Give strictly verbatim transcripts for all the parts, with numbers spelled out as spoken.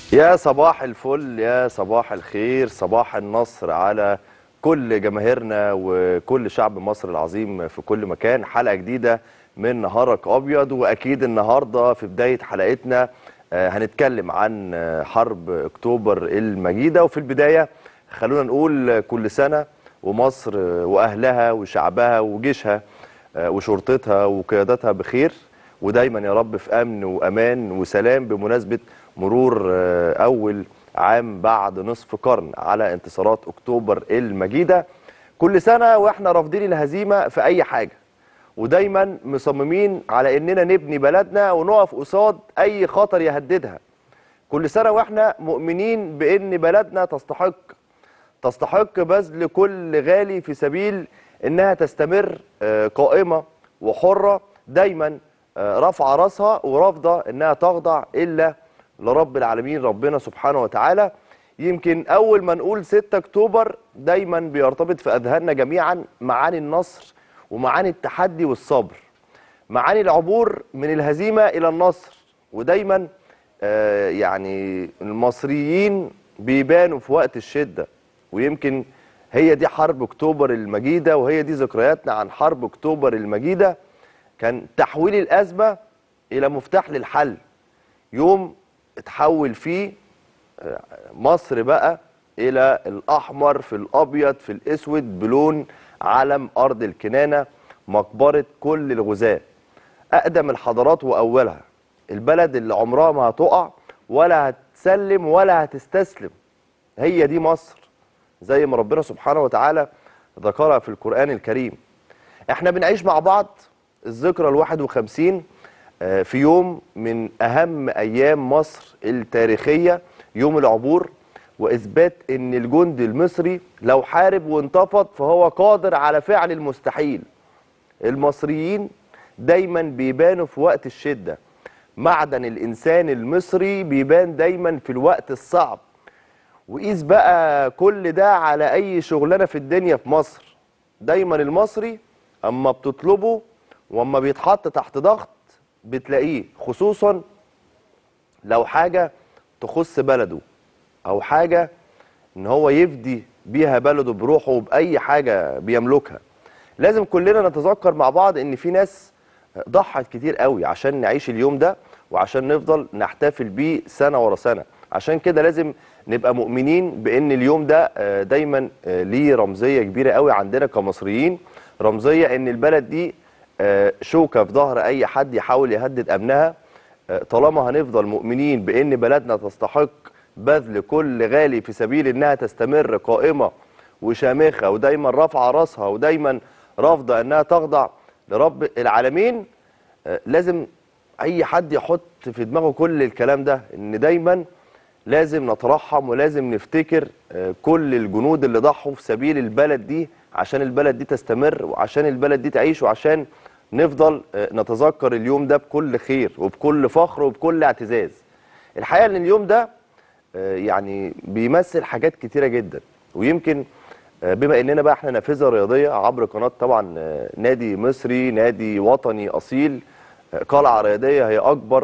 يا صباح الفل، يا صباح الخير، صباح النصر على كل جماهيرنا وكل شعب مصر العظيم في كل مكان. حلقة جديدة من نهارك أبيض، وأكيد النهاردة في بداية حلقتنا آه، هنتكلم عن آه، حرب أكتوبر المجيدة. وفي البداية خلونا نقول كل سنة ومصر آه، وأهلها وشعبها وجيشها آه، وشرطتها وقيادتها بخير، ودايما يا رب في أمن وأمان وسلام بمناسبة مرور آه، أول عام بعد نصف قرن على انتصارات أكتوبر المجيدة. كل سنة وإحنا رافضين الهزيمة في أي حاجة، ودايما مصممين على إننا نبني بلدنا ونقف قصاد أي خطر يهددها. كل سنة وإحنا مؤمنين بإن بلدنا تستحق تستحق بذل كل غالي في سبيل إنها تستمر آه، قائمة وحرة، دايما آه، رافعة راسها ورافضة إنها تخضع إلا لرب العالمين ربنا سبحانه وتعالى. يمكن أول ما نقول ستة أكتوبر دايما بيرتبط في أذهاننا جميعا معاني النصر ومعاني التحدي والصبر، معاني العبور من الهزيمة إلى النصر. ودايما آه، يعني المصريين بيبانوا في وقت الشدة، ويمكن هي دي حرب أكتوبر المجيدة، وهي دي ذكرياتنا عن حرب أكتوبر المجيدة. كان تحويل الأزمة إلى مفتاح للحل، يوم اتحول فيه مصر بقى إلى الأحمر في الأبيض في الأسود بلون علم أرض الكنانة، مقبرة كل الغزاة، أقدم الحضارات وأولها، البلد اللي عمرها ما هتقع ولا هتسلم ولا هتستسلم. هي دي مصر زي ما ربنا سبحانه وتعالى ذكرها في القرآن الكريم. احنا بنعيش مع بعض الذكرى الواحد وخمسين في يوم من أهم أيام مصر التاريخية، يوم العبور، وإثبات أن الجندي المصري لو حارب وانتفض فهو قادر على فعل المستحيل. المصريين دايما بيبانوا في وقت الشدة، معدن الإنسان المصري بيبان دايما في الوقت الصعب. وقيس بقى كل ده على أي شغلانة في الدنيا في مصر، دايما المصري أما بتطلبه وأما بيتحط تحت ضغط بتلاقيه، خصوصا لو حاجة تخص بلده أو حاجة إن هو يفدي بيها بلده بروحه وبأي حاجة بيملكها. لازم كلنا نتذكر مع بعض إن في ناس ضحت كتير قوي عشان نعيش اليوم ده وعشان نفضل نحتفل بيه سنة ورا سنة. عشان كده لازم نبقى مؤمنين بأن اليوم ده دايما ليه رمزية كبيرة قوي عندنا كمصريين، رمزية إن البلد دي شوكة في ظهر أي حد يحاول يهدد أمنها. طالما هنفضل مؤمنين بأن بلدنا تستحق بذل كل غالي في سبيل أنها تستمر قائمة وشامخة ودايما رافعة راسها ودايما رافضة أنها تخضع لرب العالمين، لازم أي حد يحط في دماغه كل الكلام ده، إن دايما لازم نترحم ولازم نفتكر كل الجنود اللي ضحوا في سبيل البلد دي عشان البلد دي تستمر وعشان البلد دي تعيش، وعشان نفضل نتذكر اليوم ده بكل خير وبكل فخر وبكل اعتزاز. الحقيقة ان اليوم ده يعني بيمثل حاجات كتيرة جدا، ويمكن بما اننا بقى احنا نافذة رياضية عبر قناة طبعا نادي مصري، نادي وطني اصيل، قلعة رياضية هي اكبر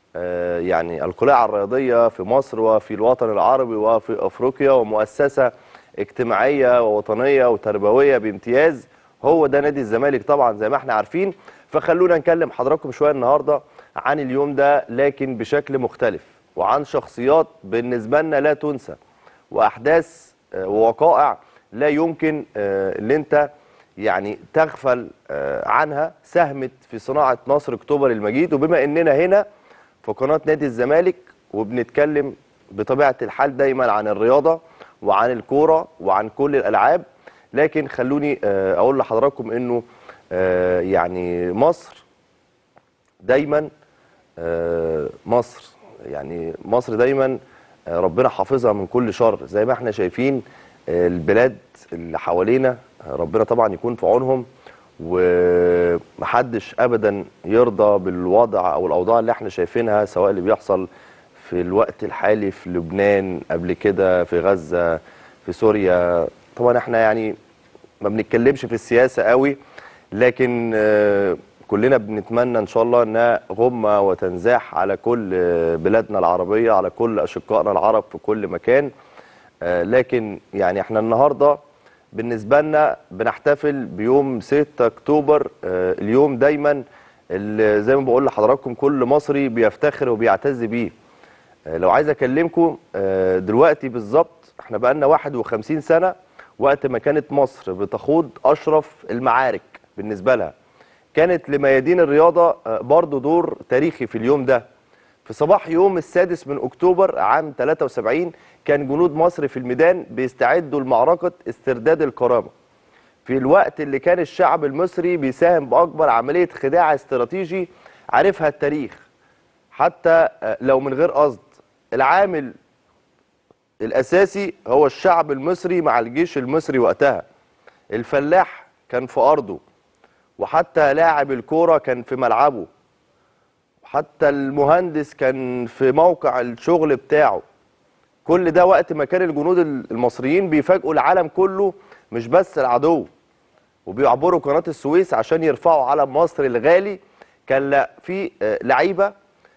يعني القلاع الرياضية في مصر وفي الوطن العربي وفي افريقيا، ومؤسسة اجتماعية ووطنية وتربوية بامتياز، هو ده نادي الزمالك طبعا زي ما احنا عارفين. فخلونا نكلم حضراتكم شوية النهاردة عن اليوم ده لكن بشكل مختلف، وعن شخصيات بالنسبة لنا لا تنسى، وأحداث ووقائع لا يمكن اللي انت يعني تغفل عنها، ساهمت في صناعة نصر أكتوبر المجيد. وبما اننا هنا في قناة نادي الزمالك وبنتكلم بطبيعة الحال دايما عن الرياضة وعن الكورة وعن كل الألعاب، لكن خلوني أقول لحضراتكم أنه يعني مصر دايما مصر يعني مصر دايما ربنا حافظها من كل شر. زي ما احنا شايفين البلاد اللي حوالينا ربنا طبعا يكون في عونهم، ومحدش أبدا يرضى بالوضع أو الأوضاع اللي احنا شايفينها، سواء اللي بيحصل في الوقت الحالي في لبنان، قبل كده في غزة، في سوريا. طبعا احنا يعني ما بنتكلمش في السياسة قوي، لكن كلنا بنتمنى ان شاء الله انها غمه وتنزاح على كل بلادنا العربيه، على كل اشقائنا العرب في كل مكان. لكن يعني احنا النهارده بالنسبه لنا بنحتفل بيوم ستة اكتوبر، اليوم دايما اللي زي ما بقول لحضراتكم كل مصري بيفتخر وبيعتز بيه. لو عايز اكلمكم دلوقتي بالظبط، احنا بقالنا واحد وخمسين سنه وقت ما كانت مصر بتخوض اشرف المعارك بالنسبه لها. كانت لميادين الرياضه برضو دور تاريخي في اليوم ده. في صباح يوم السادس من اكتوبر عام ثلاثة وسبعين كان جنود مصر في الميدان بيستعدوا لمعركه استرداد الكرامه، في الوقت اللي كان الشعب المصري بيساهم باكبر عمليه خداع استراتيجي عرفها التاريخ حتى لو من غير قصد. العامل الاساسي هو الشعب المصري مع الجيش المصري وقتها. الفلاح كان في ارضه، وحتى لاعب الكوره كان في ملعبه، وحتى المهندس كان في موقع الشغل بتاعه. كل ده وقت ما كان الجنود المصريين بيفاجئوا العالم كله، مش بس العدو، وبيعبروا قناه السويس عشان يرفعوا علم مصر الغالي. كان لا في لعيبه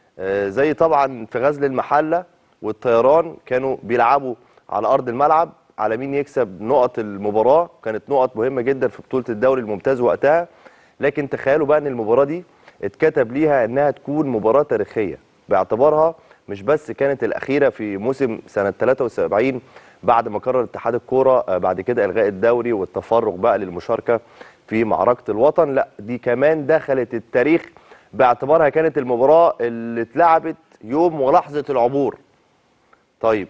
زي طبعا في غزل المحله والطيران كانوا بيلعبوا على ارض الملعب على مين يكسب نقط المباراه. كانت نقط مهمه جدا في بطوله الدوري الممتاز وقتها. لكن تخيلوا بقى ان المباراه دي اتكتب ليها انها تكون مباراه تاريخيه، باعتبارها مش بس كانت الاخيره في موسم سنه ثلاثة وسبعين بعد ما قرر اتحاد الكوره بعد كده الغاء الدوري والتفرغ بقى للمشاركه في معركه الوطن، لا دي كمان دخلت التاريخ باعتبارها كانت المباراه اللي اتلعبت يوم ولحظه العبور. طيب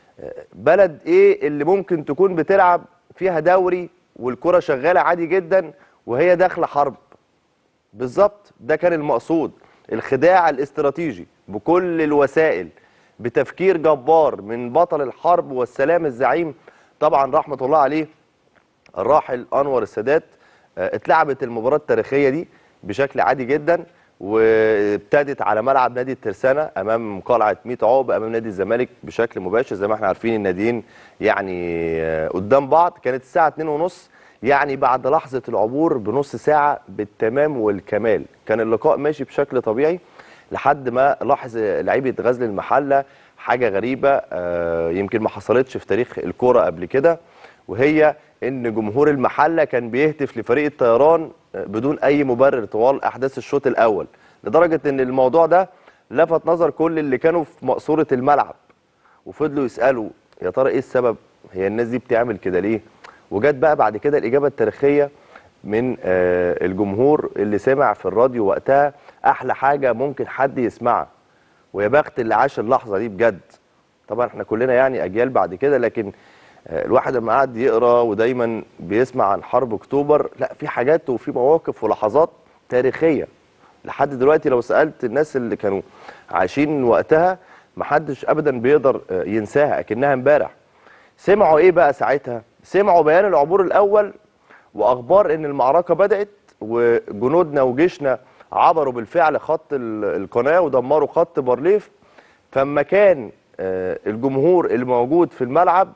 بلد ايه اللي ممكن تكون بتلعب فيها دوري والكره شغاله عادي جدا وهي داخله حرب؟ بالظبط ده كان المقصود، الخداع الاستراتيجي بكل الوسائل بتفكير جبار من بطل الحرب والسلام الزعيم طبعا رحمه الله عليه الراحل انور السادات. اتلعبت المباراه التاريخيه دي بشكل عادي جدا، وابتدت على ملعب نادي الترسانة امام قلعه ميت عقبه امام نادي الزمالك بشكل مباشر. زي ما احنا عارفين الناديين يعني قدام بعض. كانت الساعه اتنين ونص، يعني بعد لحظه العبور بنص ساعه بالتمام والكمال. كان اللقاء ماشي بشكل طبيعي لحد ما لاحظ لعيبه غزل المحله حاجه غريبه يمكن ما حصلتش في تاريخ الكوره قبل كده، وهي ان جمهور المحله كان بيهتف لفريق الطيران بدون اي مبرر طوال احداث الشوط الاول، لدرجه ان الموضوع ده لفت نظر كل اللي كانوا في مقصوره الملعب، وفضلوا يسالوا يا ترى ايه السبب، هي الناس دي بتعمل كده ليه؟ وجت بقى بعد كده الاجابه التاريخيه من الجمهور اللي سمع في الراديو وقتها احلى حاجه ممكن حد يسمعها، ويا بخت اللي عاش اللحظه دي بجد. طبعا احنا كلنا يعني اجيال بعد كده، لكن الواحد لما قعد يقرا ودايما بيسمع عن حرب اكتوبر، لا في حاجات وفي مواقف ولحظات تاريخيه لحد دلوقتي لو سالت الناس اللي كانوا عايشين وقتها محدش ابدا بيقدر ينساها اكنها امبارح. سمعوا ايه بقى ساعتها؟ سمعوا بيان العبور الاول واخبار ان المعركه بدات، وجنودنا وجيشنا عبروا بالفعل خط القناه ودمروا خط بارليف. فما كان الجمهور اللي موجود في الملعب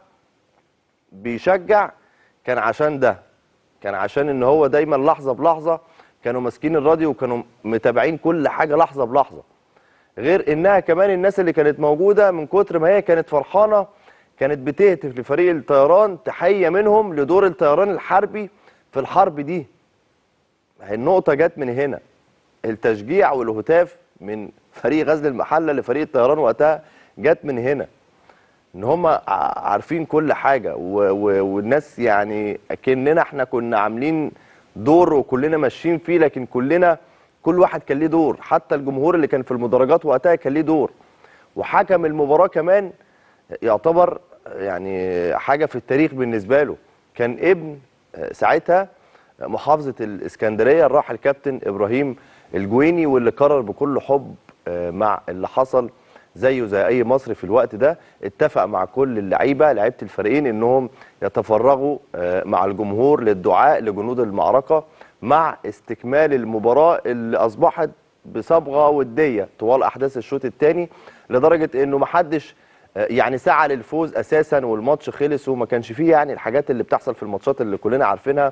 بيشجع كان عشان ده، كان عشان ان هو دايما لحظه بلحظه كانوا ماسكين الراديو وكانوا متابعين كل حاجه لحظه بلحظه. غير انها كمان الناس اللي كانت موجوده من كتر ما هي كانت فرحانه كانت بتهتف لفريق الطيران تحيه منهم لدور الطيران الحربي في الحرب دي. النقطه جت من هنا، التشجيع والهتاف من فريق غزل المحله لفريق الطيران وقتها جت من هنا، ان هم عارفين كل حاجه والناس يعني اكننا احنا كنا عاملين دور وكلنا ماشيين فيه، لكن كلنا كل واحد كان ليه دور. حتى الجمهور اللي كان في المدرجات وقتها كان ليه دور، وحكم المباراه كمان يعتبر يعني حاجه في التاريخ بالنسبه له. كان ابن ساعتها محافظه الاسكندريه الراحل كابتن ابراهيم الجويني، واللي قرر بكل حب مع اللي حصل زيه زي اي مصري في الوقت ده اتفق مع كل اللعيبه لعيبه الفريقين انهم يتفرغوا مع الجمهور للدعاء لجنود المعركه مع استكمال المباراه اللي اصبحت بصبغه وديه طوال احداث الشوط الثاني، لدرجه انه ما حدش يعني سعى للفوز اساسا والماتش خلص وما كانش فيه يعني الحاجات اللي بتحصل في الماتشات اللي كلنا عارفينها،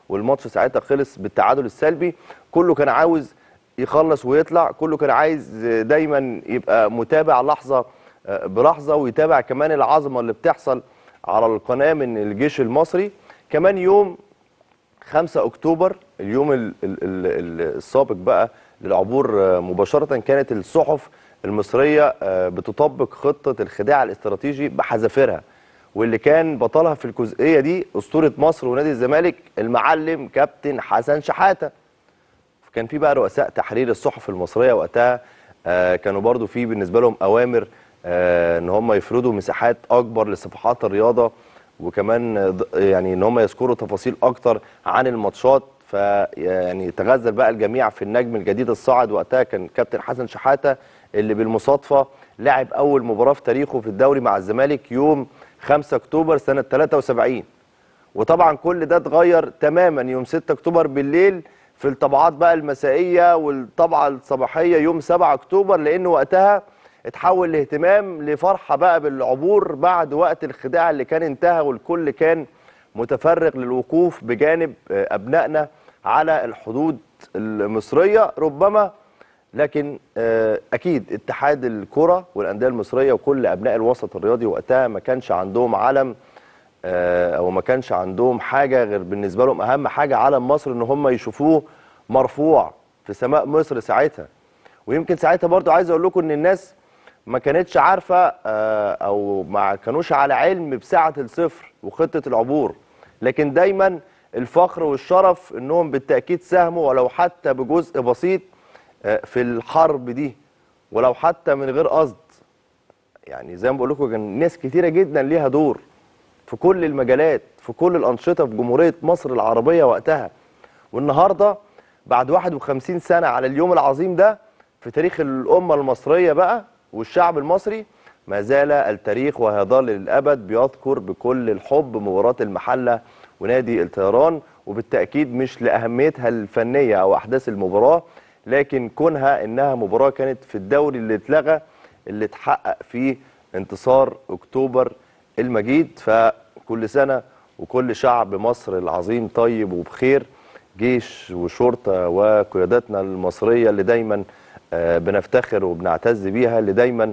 والماتش ساعتها خلص بالتعادل السلبي. كله كان عاوز يخلص ويطلع، كله كان عايز دايما يبقى متابع لحظه بلحظه، ويتابع كمان العظمه اللي بتحصل على القناه من الجيش المصري. كمان يوم خمسة أكتوبر اليوم ال ال ال السابق بقى للعبور مباشرة، كانت الصحف المصرية بتطبق خطة الخداع الاستراتيجي بحذافيرها، واللي كان بطلها في الجزئية دي أسطورة مصر ونادي الزمالك المعلم كابتن حسن شحاتة. كان في بقى رؤساء تحرير الصحف المصرية وقتها كانوا برضو في بالنسبة لهم أوامر ان هم يفرضوا مساحات أكبر لصفحات الرياضة، وكمان يعني ان هم يذكروا تفاصيل اكتر عن الماتشات. فيعني تغزل بقى الجميع في النجم الجديد الصاعد وقتها كان كابتن حسن شحاتة، اللي بالمصادفه لعب اول مباراه في تاريخه في الدوري مع الزمالك يوم خمسة أكتوبر سنه ثلاثة وسبعين. وطبعا كل ده اتغير تماما يوم ستة أكتوبر بالليل في الطبعات بقى المسائيه والطبعه الصباحيه يوم سبعة أكتوبر، لان وقتها اتحول الاهتمام لفرحه بقى بالعبور بعد وقت الخداع اللي كان انتهى، والكل كان متفرغ للوقوف بجانب ابنائنا على الحدود المصريه ربما. لكن اكيد اتحاد الكره والانديه المصريه وكل ابناء الوسط الرياضي وقتها ما كانش عندهم علم او ما كانش عندهم حاجه غير بالنسبه لهم اهم حاجه علم مصر، ان هم يشوفوه مرفوع في سماء مصر ساعتها. ويمكن ساعتها برضو عايز اقول لكم ان الناس ما كانتش عارفه او ما كانوش على علم بسعه الصفر وخطه العبور، لكن دايما الفخر والشرف انهم بالتاكيد ساهموا ولو حتى بجزء بسيط في الحرب دي، ولو حتى من غير قصد. يعني زي ما بقول لكم كان ناس كتيره جدا ليها دور في كل المجالات في كل الانشطه في جمهوريه مصر العربيه وقتها. والنهارده بعد واحد وخمسين سنه على اليوم العظيم ده في تاريخ الامه المصريه بقى والشعب المصري، ما زال التاريخ وهيظل للابد بيذكر بكل الحب مباراه المحله ونادي الطيران، وبالتاكيد مش لاهميتها الفنيه او احداث المباراه، لكن كونها انها مباراه كانت في الدوري اللي اتلغى اللي اتحقق فيه انتصار اكتوبر المجيد. فكل سنه وكل شعب مصر العظيم طيب وبخير، جيش وشرطه وقياداتنا المصريه اللي دايما بنفتخر وبنعتز بيها، اللي دايما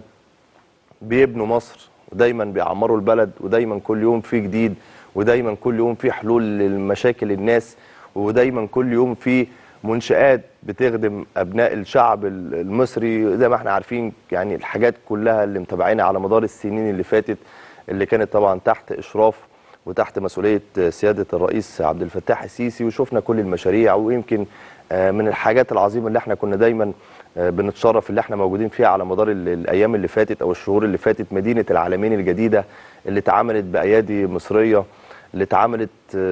بيبنوا مصر ودايما بيعمروا البلد، ودايما كل يوم في جديد، ودايما كل يوم في حلول للمشاكل الناس، ودايما كل يوم في منشآت بتخدم ابناء الشعب المصري زي ما احنا عارفين. يعني الحاجات كلها اللي متابعينها على مدار السنين اللي فاتت اللي كانت طبعا تحت اشراف وتحت مسؤوليه سياده الرئيس عبد الفتاح السيسي، وشفنا كل المشاريع. ويمكن من الحاجات العظيمه اللي احنا كنا دايما بنتشرف اللي احنا موجودين فيها على مدار الايام اللي فاتت او الشهور اللي فاتت، مدينه العالمين الجديده اللي اتعملت بايادي مصريه، اللي اتعملت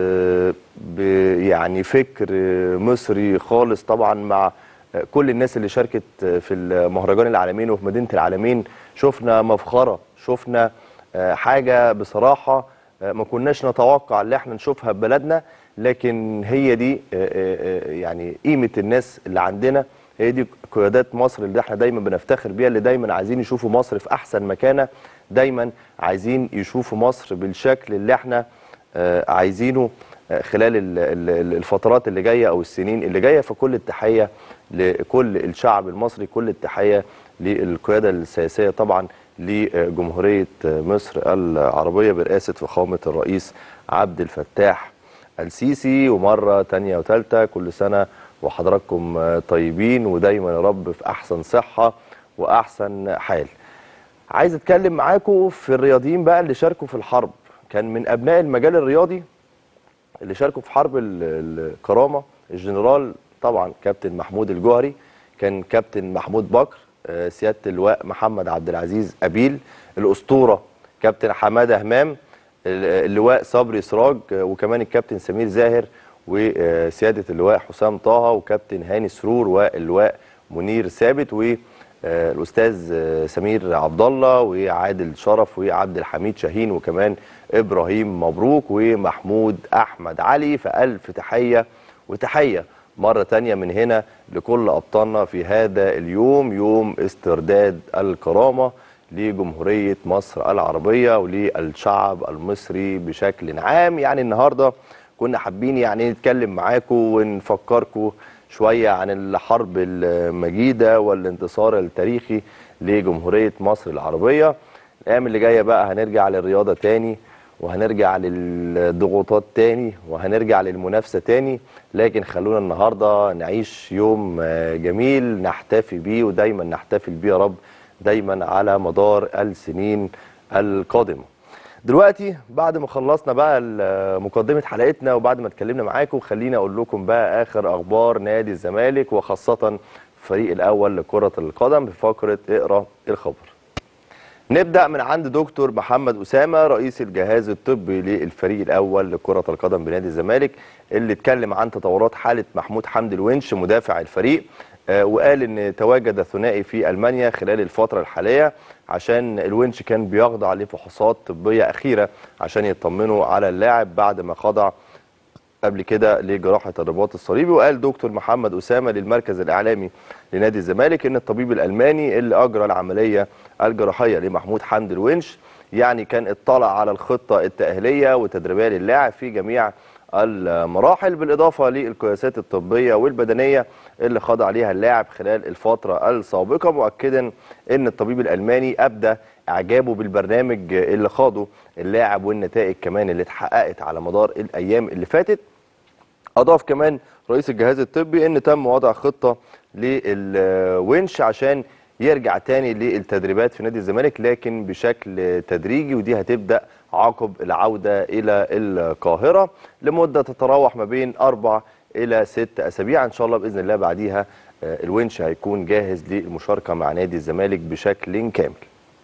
يعني فكر مصري خالص طبعا مع كل الناس اللي شاركت في المهرجان العالمين وفي مدينه العالمين. شفنا مفخره، شفنا حاجه بصراحه ما كناش نتوقع اللي احنا نشوفها ببلدنا، لكن هي دي يعني قيمه الناس اللي عندنا، هي دي قيادات مصر اللي احنا دايما بنفتخر بيها، اللي دايما عايزين يشوفوا مصر في احسن مكانه، دايما عايزين يشوفوا مصر بالشكل اللي احنا عايزينه خلال الفترات اللي جايه او السنين اللي جايه. فكل التحيه لكل الشعب المصري، كل التحيه للقياده السياسيه طبعا لجمهوريه مصر العربيه برئاسه فخامه الرئيس عبد الفتاح السيسي. ومره ثانيه وثالثه كل سنه وحضراتكم طيبين ودايما يا رب في احسن صحه واحسن حال. عايز اتكلم معاكم في الرياضيين بقى اللي شاركوا في الحرب. كان من ابناء المجال الرياضي اللي شاركوا في حرب الكرامه الجنرال طبعا كابتن محمود الجوهري، كان كابتن محمود بكر، سياده اللواء محمد عبد العزيز ابيل، الاسطوره كابتن حماده همام، اللواء صبري سراج، وكمان الكابتن سمير زاهر، وسياده اللواء حسام طه، وكابتن هاني سرور، واللواء منير ثابت، والاستاذ سمير عبد الله، وعادل شرف، وعبد الحميد شاهين، وكمان ابراهيم مبروك، ومحمود احمد علي. فالف تحيه وتحيه مره ثانيه من هنا لكل ابطالنا في هذا اليوم، يوم استرداد الكرامه لجمهوريه مصر العربيه وللشعب المصري بشكل عام. يعني النهارده كنا حابين يعني نتكلم معاكم ونفكركم شويه عن الحرب المجيده والانتصار التاريخي لجمهوريه مصر العربيه. الايام اللي جايه بقى هنرجع للرياضه تاني، وهنرجع للضغوطات تاني، وهنرجع للمنافسه تاني، لكن خلونا النهارده نعيش يوم جميل نحتفي بيه ودايما نحتفل بيه يا رب دايما على مدار السنين القادمه. دلوقتي بعد ما خلصنا بقى مقدمه حلقتنا وبعد ما اتكلمنا معاكم، خليني اقول لكم بقى اخر اخبار نادي الزمالك وخاصه الفريق الاول لكره القدم بفقره اقرا الخبر. نبدأ من عند دكتور محمد أسامة رئيس الجهاز الطبي للفريق الأول لكرة القدم بنادي الزمالك، اللي اتكلم عن تطورات حالة محمود حمدي الونش مدافع الفريق، آه وقال إن تواجد ثنائي في ألمانيا خلال الفترة الحالية عشان الونش كان بيخضع لفحوصات طبية أخيرة عشان يطمنوا على اللاعب بعد ما خضع قبل كده لجراحة الرباط الصليبي. وقال دكتور محمد أسامة للمركز الإعلامي لنادي الزمالك إن الطبيب الألماني اللي أجرى العملية الجراحية لمحمود حمدي الونش يعني كان اطلع على الخطة التأهيلية والتدريبية للاعب في جميع المراحل، بالإضافة للقياسات الطبية والبدنية اللي خضع عليها اللاعب خلال الفترة السابقة، مؤكدا إن الطبيب الألماني أبدى إعجابه بالبرنامج اللي خاضه اللاعب والنتائج كمان اللي اتحققت على مدار الأيام اللي فاتت. أضاف كمان رئيس الجهاز الطبي إن تم وضع خطة للونش عشان يرجع تاني للتدريبات في نادي الزمالك، لكن بشكل تدريجي، ودي هتبدأ عقب العودة إلى القاهرة لمدة تتراوح ما بين أربع إلى ست أسابيع إن شاء الله. بإذن الله بعديها الونش هيكون جاهز للمشاركة مع نادي الزمالك بشكل كامل.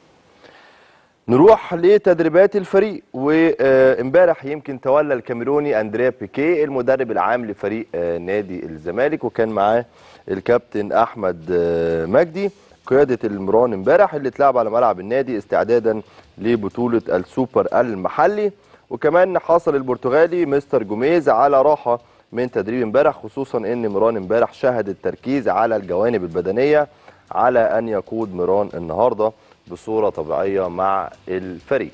نروح لتدريبات الفريق، وامبارح يمكن تولى الكاميروني اندريا بيكيه المدرب العام لفريق نادي الزمالك، وكان معاه الكابتن احمد مجدي قياده المران امبارح اللي اتلعب على ملعب النادي استعدادا لبطوله السوبر المحلي. وكمان حصل البرتغالي مستر جوميز على راحه من تدريب امبارح، خصوصا ان مران امبارح شهد التركيز على الجوانب البدنيه على ان يقود مران النهارده بصورة طبيعية مع الفريق.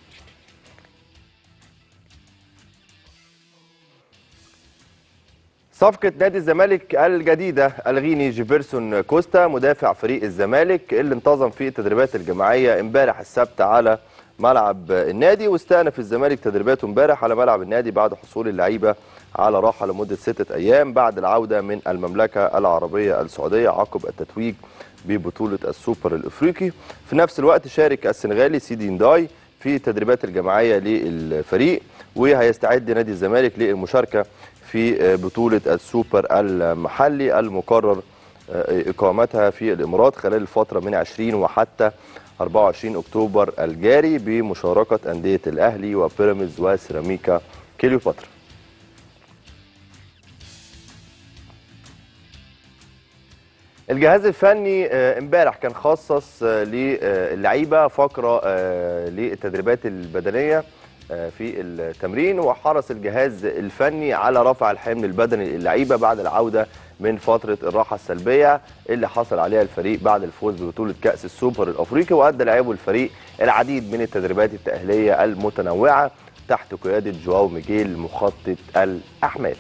صفقة نادي الزمالك الجديدة الغيني جيفرسون كوستا مدافع فريق الزمالك اللي انتظم في التدريبات الجماعية امبارح السبت على ملعب النادي، واستأنف الزمالك تدريباته امبارح على ملعب النادي بعد حصول اللعيبة على راحة لمدة ستة أيام بعد العودة من المملكة العربية السعودية عقب التتويج ببطولة السوبر الافريقي. في نفس الوقت شارك السنغالي سيدي نداي في التدريبات الجماعية للفريق، وهيستعد نادي الزمالك للمشاركة في بطولة السوبر المحلي المقرر إقامتها في الإمارات خلال الفترة من عشرين وحتى أربعة وعشرين أكتوبر الجاري بمشاركة أندية الأهلي وبيراميدز وسيراميكا كليوباترا. الجهاز الفني امبارح كان خصص للعيبه فقره للتدريبات البدنيه في التمرين، وحرص الجهاز الفني على رفع الحمل البدني للعيبه بعد العوده من فتره الراحه السلبيه اللي حصل عليها الفريق بعد الفوز ببطوله كاس السوبر الافريقي. وادى لاعبو الفريق العديد من التدريبات التاهيليه المتنوعه تحت قياده جواو ميجيل مخطط الاحمال.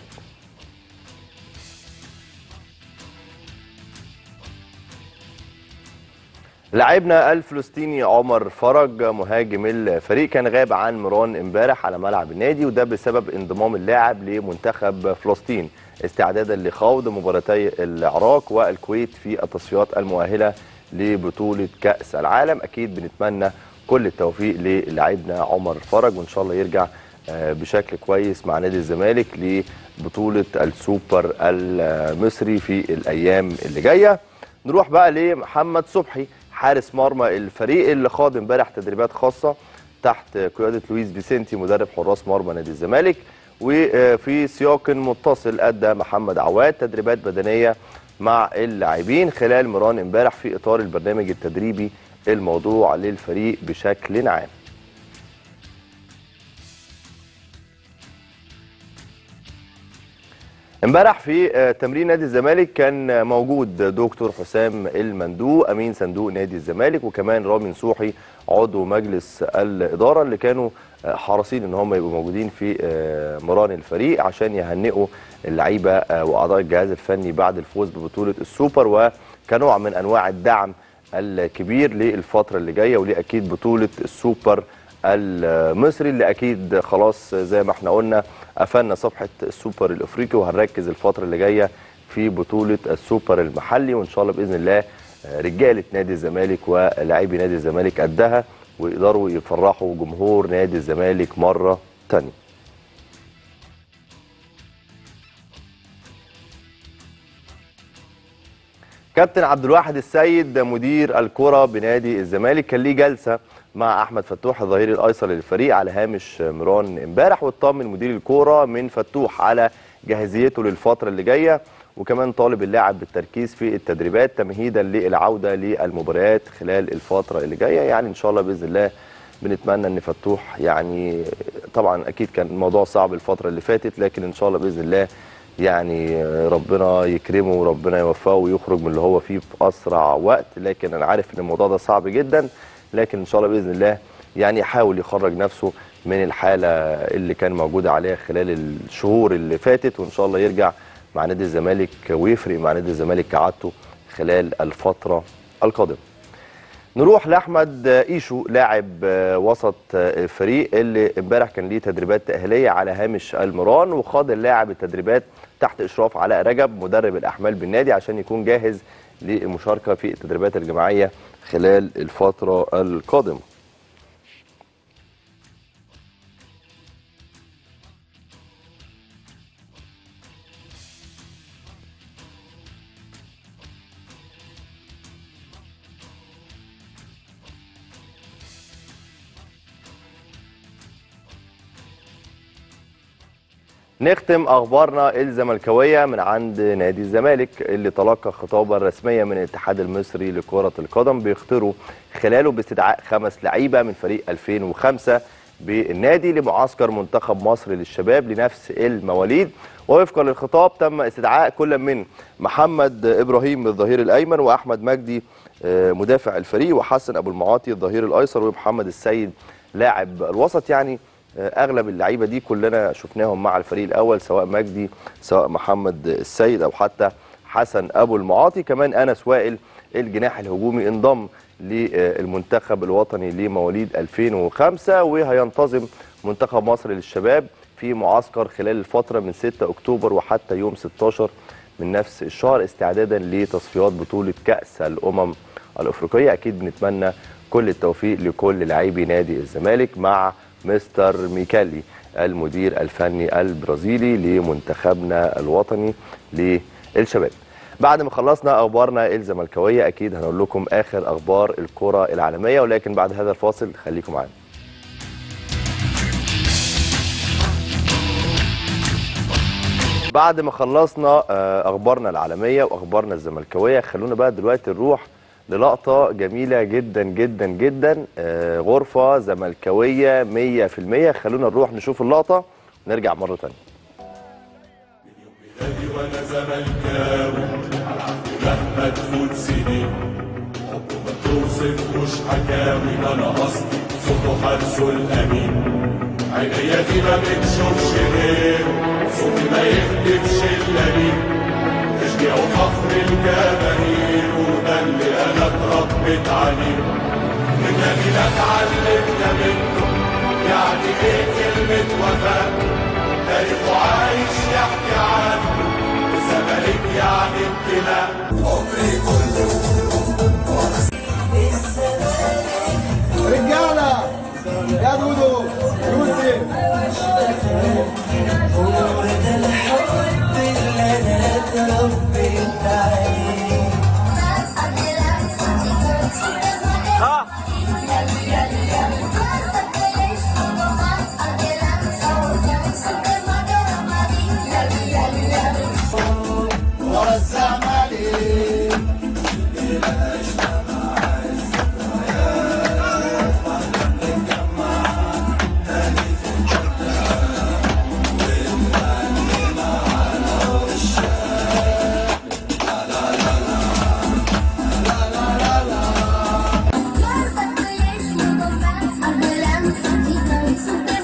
لاعبنا الفلسطيني عمر فرج مهاجم الفريق كان غاب عن مران امبارح على ملعب النادي، وده بسبب انضمام اللاعب لمنتخب فلسطين استعدادا لخوض مباراتي العراق والكويت في التصفيات المؤهله لبطوله كاس العالم. اكيد بنتمنى كل التوفيق للاعبنا عمر فرج، وان شاء الله يرجع بشكل كويس مع نادي الزمالك لبطوله السوبر المصري في الايام اللي جايه. نروح بقى لمحمد صبحي حارس مرمى الفريق اللي خاض امبارح تدريبات خاصه تحت قياده لويس فيسنتي مدرب حراس مرمى نادي الزمالك، وفي سياق متصل ادى محمد عواد تدريبات بدنيه مع اللاعبين خلال مران امبارح في اطار البرنامج التدريبي الموضوع للفريق بشكل عام. امبارح في تمرين نادي الزمالك كان موجود دكتور حسام المندوق امين صندوق نادي الزمالك، وكمان رامي نصوحي عضو مجلس الاداره اللي كانوا حريصين ان هم يبقوا موجودين في مران الفريق عشان يهنئوا اللعيبه واعضاء الجهاز الفني بعد الفوز ببطوله السوبر، وكنوع من انواع الدعم الكبير للفتره اللي جايه، وليه اكيد بطوله السوبر المصري اللي اكيد خلاص زي ما احنا قلنا قفلنا صفحه السوبر الافريقي، وهنركز الفتره اللي جايه في بطوله السوبر المحلي، وان شاء الله باذن الله رجاله نادي الزمالك ولاعبي نادي الزمالك قدها ويقدروا يفرحوا جمهور نادي الزمالك مره ثانيه. كابتن عبد الواحد السيد مدير الكره بنادي الزمالك كان ليه جلسه مع احمد فتوح الظهير الايسر للفريق على هامش مران امبارح، واطمن مدير الكوره من فتوح على جاهزيته للفتره اللي جايه، وكمان طالب اللاعب بالتركيز في التدريبات تمهيدا للعوده للمباريات خلال الفتره اللي جايه. يعني ان شاء الله باذن الله بنتمنى ان فتوح، يعني طبعا اكيد كان الموضوع صعب الفتره اللي فاتت، لكن ان شاء الله باذن الله يعني ربنا يكرمه وربنا يوفقه ويخرج من اللي هو فيه في اسرع وقت. لكن انا عارف ان الموضوع ده صعب جدا، لكن ان شاء الله باذن الله يعني يحاول يخرج نفسه من الحاله اللي كان موجوده عليها خلال الشهور اللي فاتت، وان شاء الله يرجع مع نادي الزمالك ويفرق مع نادي الزمالك كعادته خلال الفتره القادمه. نروح لاحمد ايشو لاعب وسط الفريق اللي امبارح كان ليه تدريبات تاهيليه على هامش المران، وخاض اللاعب التدريبات تحت اشراف علاء رجب مدرب الاحمال بالنادي عشان يكون جاهز للمشاركه في التدريبات الجماعيه خلال الفتره القادمه. نختم اخبارنا الزملكاويه من عند نادي الزمالك اللي تلقى خطابا رسميا من الاتحاد المصري لكره القدم بيختاروا خلاله باستدعاء خمس لعيبه من فريق ألفين وخمسة بالنادي لمعسكر منتخب مصر للشباب لنفس المواليد. ووفقا للخطاب تم استدعاء كل من محمد ابراهيم الظهير الايمن، واحمد مجدي مدافع الفريق، وحسن ابو المعاطي الظهير الايسر، ومحمد السيد لاعب الوسط. يعني اغلب اللعيبه دي كلنا شفناهم مع الفريق الاول، سواء مجدي سواء محمد السيد او حتى حسن ابو المعاطي. كمان انس وائل الجناح الهجومي انضم للمنتخب الوطني لمواليد ألفين وخمسة، وهينتظم منتخب مصر للشباب في معسكر خلال الفتره من ستة اكتوبر وحتى يوم ستاشر من نفس الشهر استعدادا لتصفيات بطوله كاس الامم الافريقيه. اكيد بنتمنى كل التوفيق لكل لاعبي نادي الزمالك مع مستر ميكالي المدير الفني البرازيلي لمنتخبنا الوطني للشباب. بعد ما خلصنا اخبارنا الزملكاويه اكيد هنقول لكم اخر اخبار الكره العالميه، ولكن بعد هذا الفاصل خليكم معانا. بعد ما خلصنا اخبارنا العالميه واخبارنا الزملكاويه، خلونا بقى دلوقتي نروح للقطة جميلة جدا جدا جدا، آه غرفة زملكاوية مية في المية. خلونا نروح نشوف اللقطة ونرجع مرة تانية. وانا زملكاوي مهما تفوت سنين حبه ما توصفوش حكاوي، ده انا قصدي صوته حارسه الامين. عينيا دي ما بتشوفش غيره، صوتي ما يخلفش الا بيه، تشجيع وفخر الجماهير، وده اللي انا اتربيت عليه. من نبينا اتعلمنا منه يعني ايه كلمة وفاء، تاريخه عايش يحكي عنه، الزمالك يعني امتلاء. عمري كله رجالة يا دودو يوسف، هو ده الحب اللي انا اتربيت عليه. ورا الزمالك Super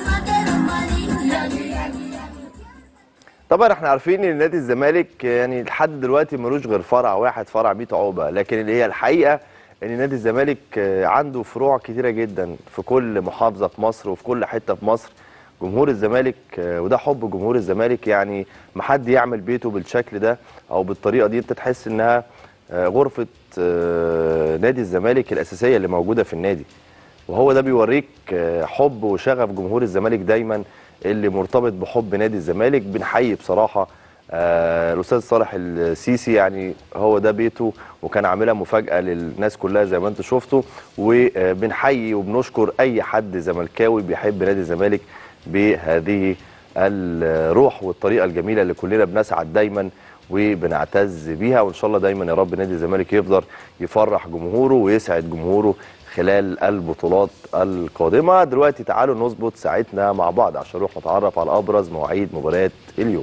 طبعا احنا عارفين ان نادي الزمالك يعني لحد دلوقتي ملوش غير فرع واحد، فرع ميت عقبه، لكن اللي هي الحقيقه ان نادي الزمالك عنده فروع كتيره جدا في كل محافظه في مصر وفي كل حته في مصر. جمهور الزمالك وده حب جمهور الزمالك، يعني ما حد يعمل بيته بالشكل ده او بالطريقه دي انت تحس انها غرفه نادي الزمالك الاساسيه اللي موجوده في النادي، وهو ده بيوريك حب وشغف جمهور الزمالك دايما اللي مرتبط بحب نادي الزمالك. بنحيي بصراحه آه الاستاذ صالح السيسي، يعني هو ده بيته وكان عاملها مفاجاه للناس كلها زي ما انتم شفتوا، وبنحيي وبنشكر اي حد زملكاوي بيحب نادي الزمالك بهذه الروح والطريقه الجميله اللي كلنا بنسعد دايما وبنعتز بيها. وان شاء الله دايما يا رب نادي الزمالك يفضل يفرح جمهوره ويسعد جمهوره خلال البطولات القادمه. دلوقتي تعالوا نظبط ساعتنا مع بعض عشان نروح نتعرف على ابرز مواعيد مباريات اليوم.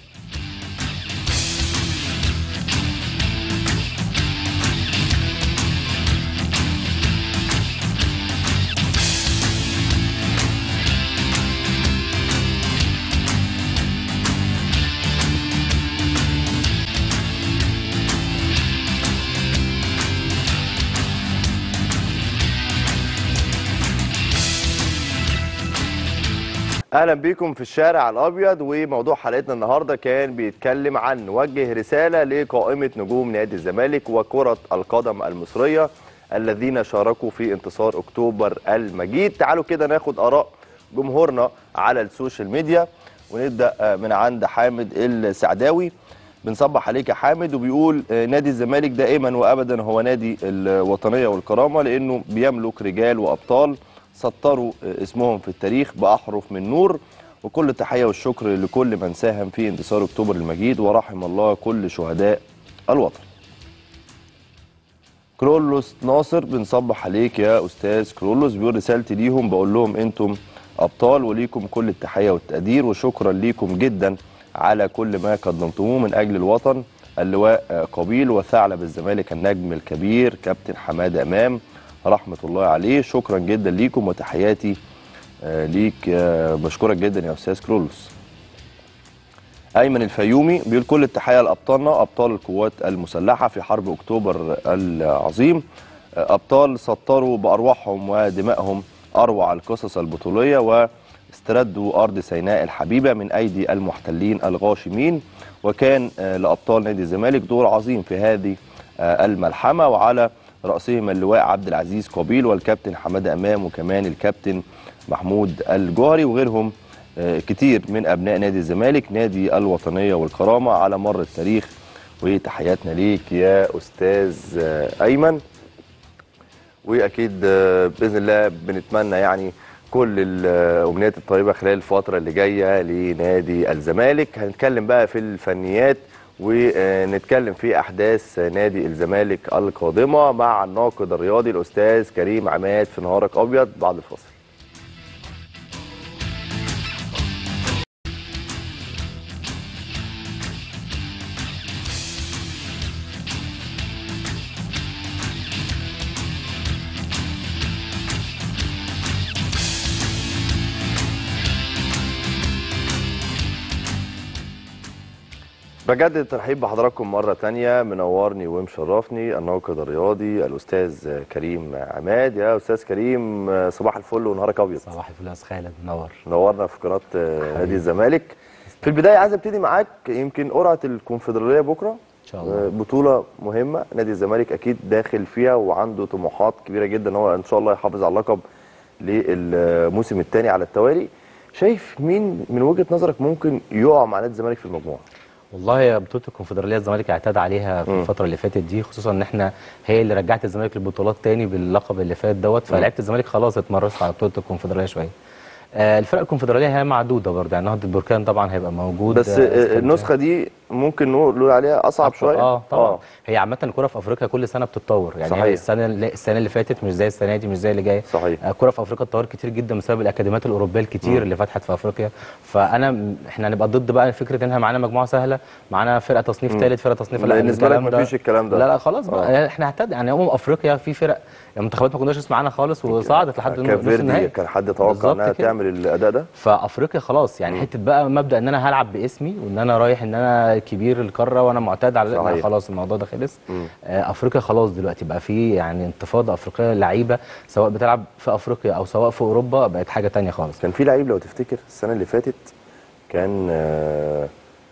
اهلا بيكم في الشارع الابيض، وموضوع حلقتنا النهارده كان بيتكلم عن نوجه رساله لقائمه نجوم نادي الزمالك وكره القدم المصريه الذين شاركوا في انتصار اكتوبر المجيد. تعالوا كده ناخد اراء جمهورنا على السوشيال ميديا، ونبدا من عند حامد السعداوي. بنصبح عليك يا حامد، وبيقول نادي الزمالك دائما وابدا هو نادي الوطنيه والكرامه، لانه بيملك رجال وابطال سطروا اسمهم في التاريخ بأحرف من نور. وكل التحية والشكر لكل من ساهم في انتصار اكتوبر المجيد، ورحم الله كل شهداء الوطن. كرولوس ناصر، بنصبح عليك يا استاذ كرولوس، بيقول رسالتي ليهم بقول لهم انتم ابطال وليكم كل التحية والتقدير، وشكرا ليكم جدا على كل ما قدمتموه من اجل الوطن. اللواء قبيل وثعلب الزمالك النجم الكبير كابتن حماده امام رحمة الله عليه، شكرا جدا ليكم وتحياتي ليك. بشكرك جدا يا أستاذ كرولوس. أيمن الفيومي بيقول كل التحية لأبطالنا أبطال القوات المسلحة في حرب أكتوبر العظيم، أبطال سطروا بأرواحهم ودمائهم أروع القصص البطولية واستردوا أرض سيناء الحبيبة من أيدي المحتلين الغاشمين، وكان لأبطال نادي الزمالك دور عظيم في هذه الملحمة، وعلى رأسهم اللواء عبد العزيز قبيل والكابتن حماده امام وكمان الكابتن محمود الجوهري وغيرهم كتير من ابناء نادي الزمالك نادي الوطنيه والكرامه على مر التاريخ. وتحياتنا ليك يا استاذ ايمن، واكيد باذن الله بنتمنى يعني كل الامنيات الطيبه خلال الفتره اللي جايه لنادي الزمالك. هنتكلم بقى في الفنيات ونتكلم في احداث نادي الزمالك القادمه مع الناقد الرياضي الاستاذ كريم عماد في نهارك ابيض بعد الفاصل. بجدد الترحيب بحضراتكم مرة تانية، منورني ومشرفني الناقد الرياضي الأستاذ كريم عماد. يا أستاذ كريم صباح الفل ونهارك أبيض. صباح الفل يا أستاذ خالد، منور. نورنا في قناة نادي الزمالك. في البداية عايز ابتدي معاك يمكن قرعة الكونفدرالية بكرة إن شاء الله، بطولة مهمة نادي الزمالك أكيد داخل فيها وعنده طموحات كبيرة جدا إن هو إن شاء الله يحافظ على اللقب للموسم الثاني على التوالي. شايف مين من وجهة نظرك ممكن يقع مع نادي الزمالك في المجموعة؟ والله يا بطوله الكونفدراليه الزمالك اعتاد عليها في م. الفتره اللي فاتت دي، خصوصا ان احنا هي اللي رجعت الزمالك للبطولات تاني باللقب اللي فات دوت، فلعيبه الزمالك خلاص اتمرست على بطوله الكونفدراليه شويه. آه الفرق الكونفدراليه هي معدوده برضه، يعني نهضه البركان طبعا هيبقى موجود، بس آه النسخه دي ممكن نقول عليها اصعب شويه. اه طبعا آه. هي عامه الكره في افريقيا كل سنه بتتطور يعني. صحيح. السنه اللي السنه اللي فاتت مش زي السنه دي، مش زي اللي جايه. صحيح. الكره في افريقيا اتطورت كتير جدا بسبب الاكاديميات الاوروبيه الكتير م. اللي فتحت في افريقيا. فانا احنا هنبقى ضد بقى فكره ان احنا معانا مجموعه سهله، معانا فرقه تصنيف ثالث، فرقه تصنيف لا بالنسبه لك مفيش الكلام ده. لا لا خلاص بقى. احنا هنعتد يعني. امم افريقيا في فرق المنتخبات ما كناش نسمع عنها خالص وصعدت لحد نص النهائي. كان حد يتوقع انها تعمل الاداء ده؟ فافريقيا خلاص يعني. حته بقى مبدا ان انا هلعب باسمي وان انا رايح ان انا كبير القاره وانا معتاد على خلاص الموضوع ده خلص. مم. افريقيا خلاص دلوقتي بقى في يعني انتفاضه افريقيه، لعيبه سواء بتلعب في افريقيا او سواء في اوروبا بقت حاجه ثانيه خالص. كان في لعيب لو تفتكر السنه اللي فاتت كان آه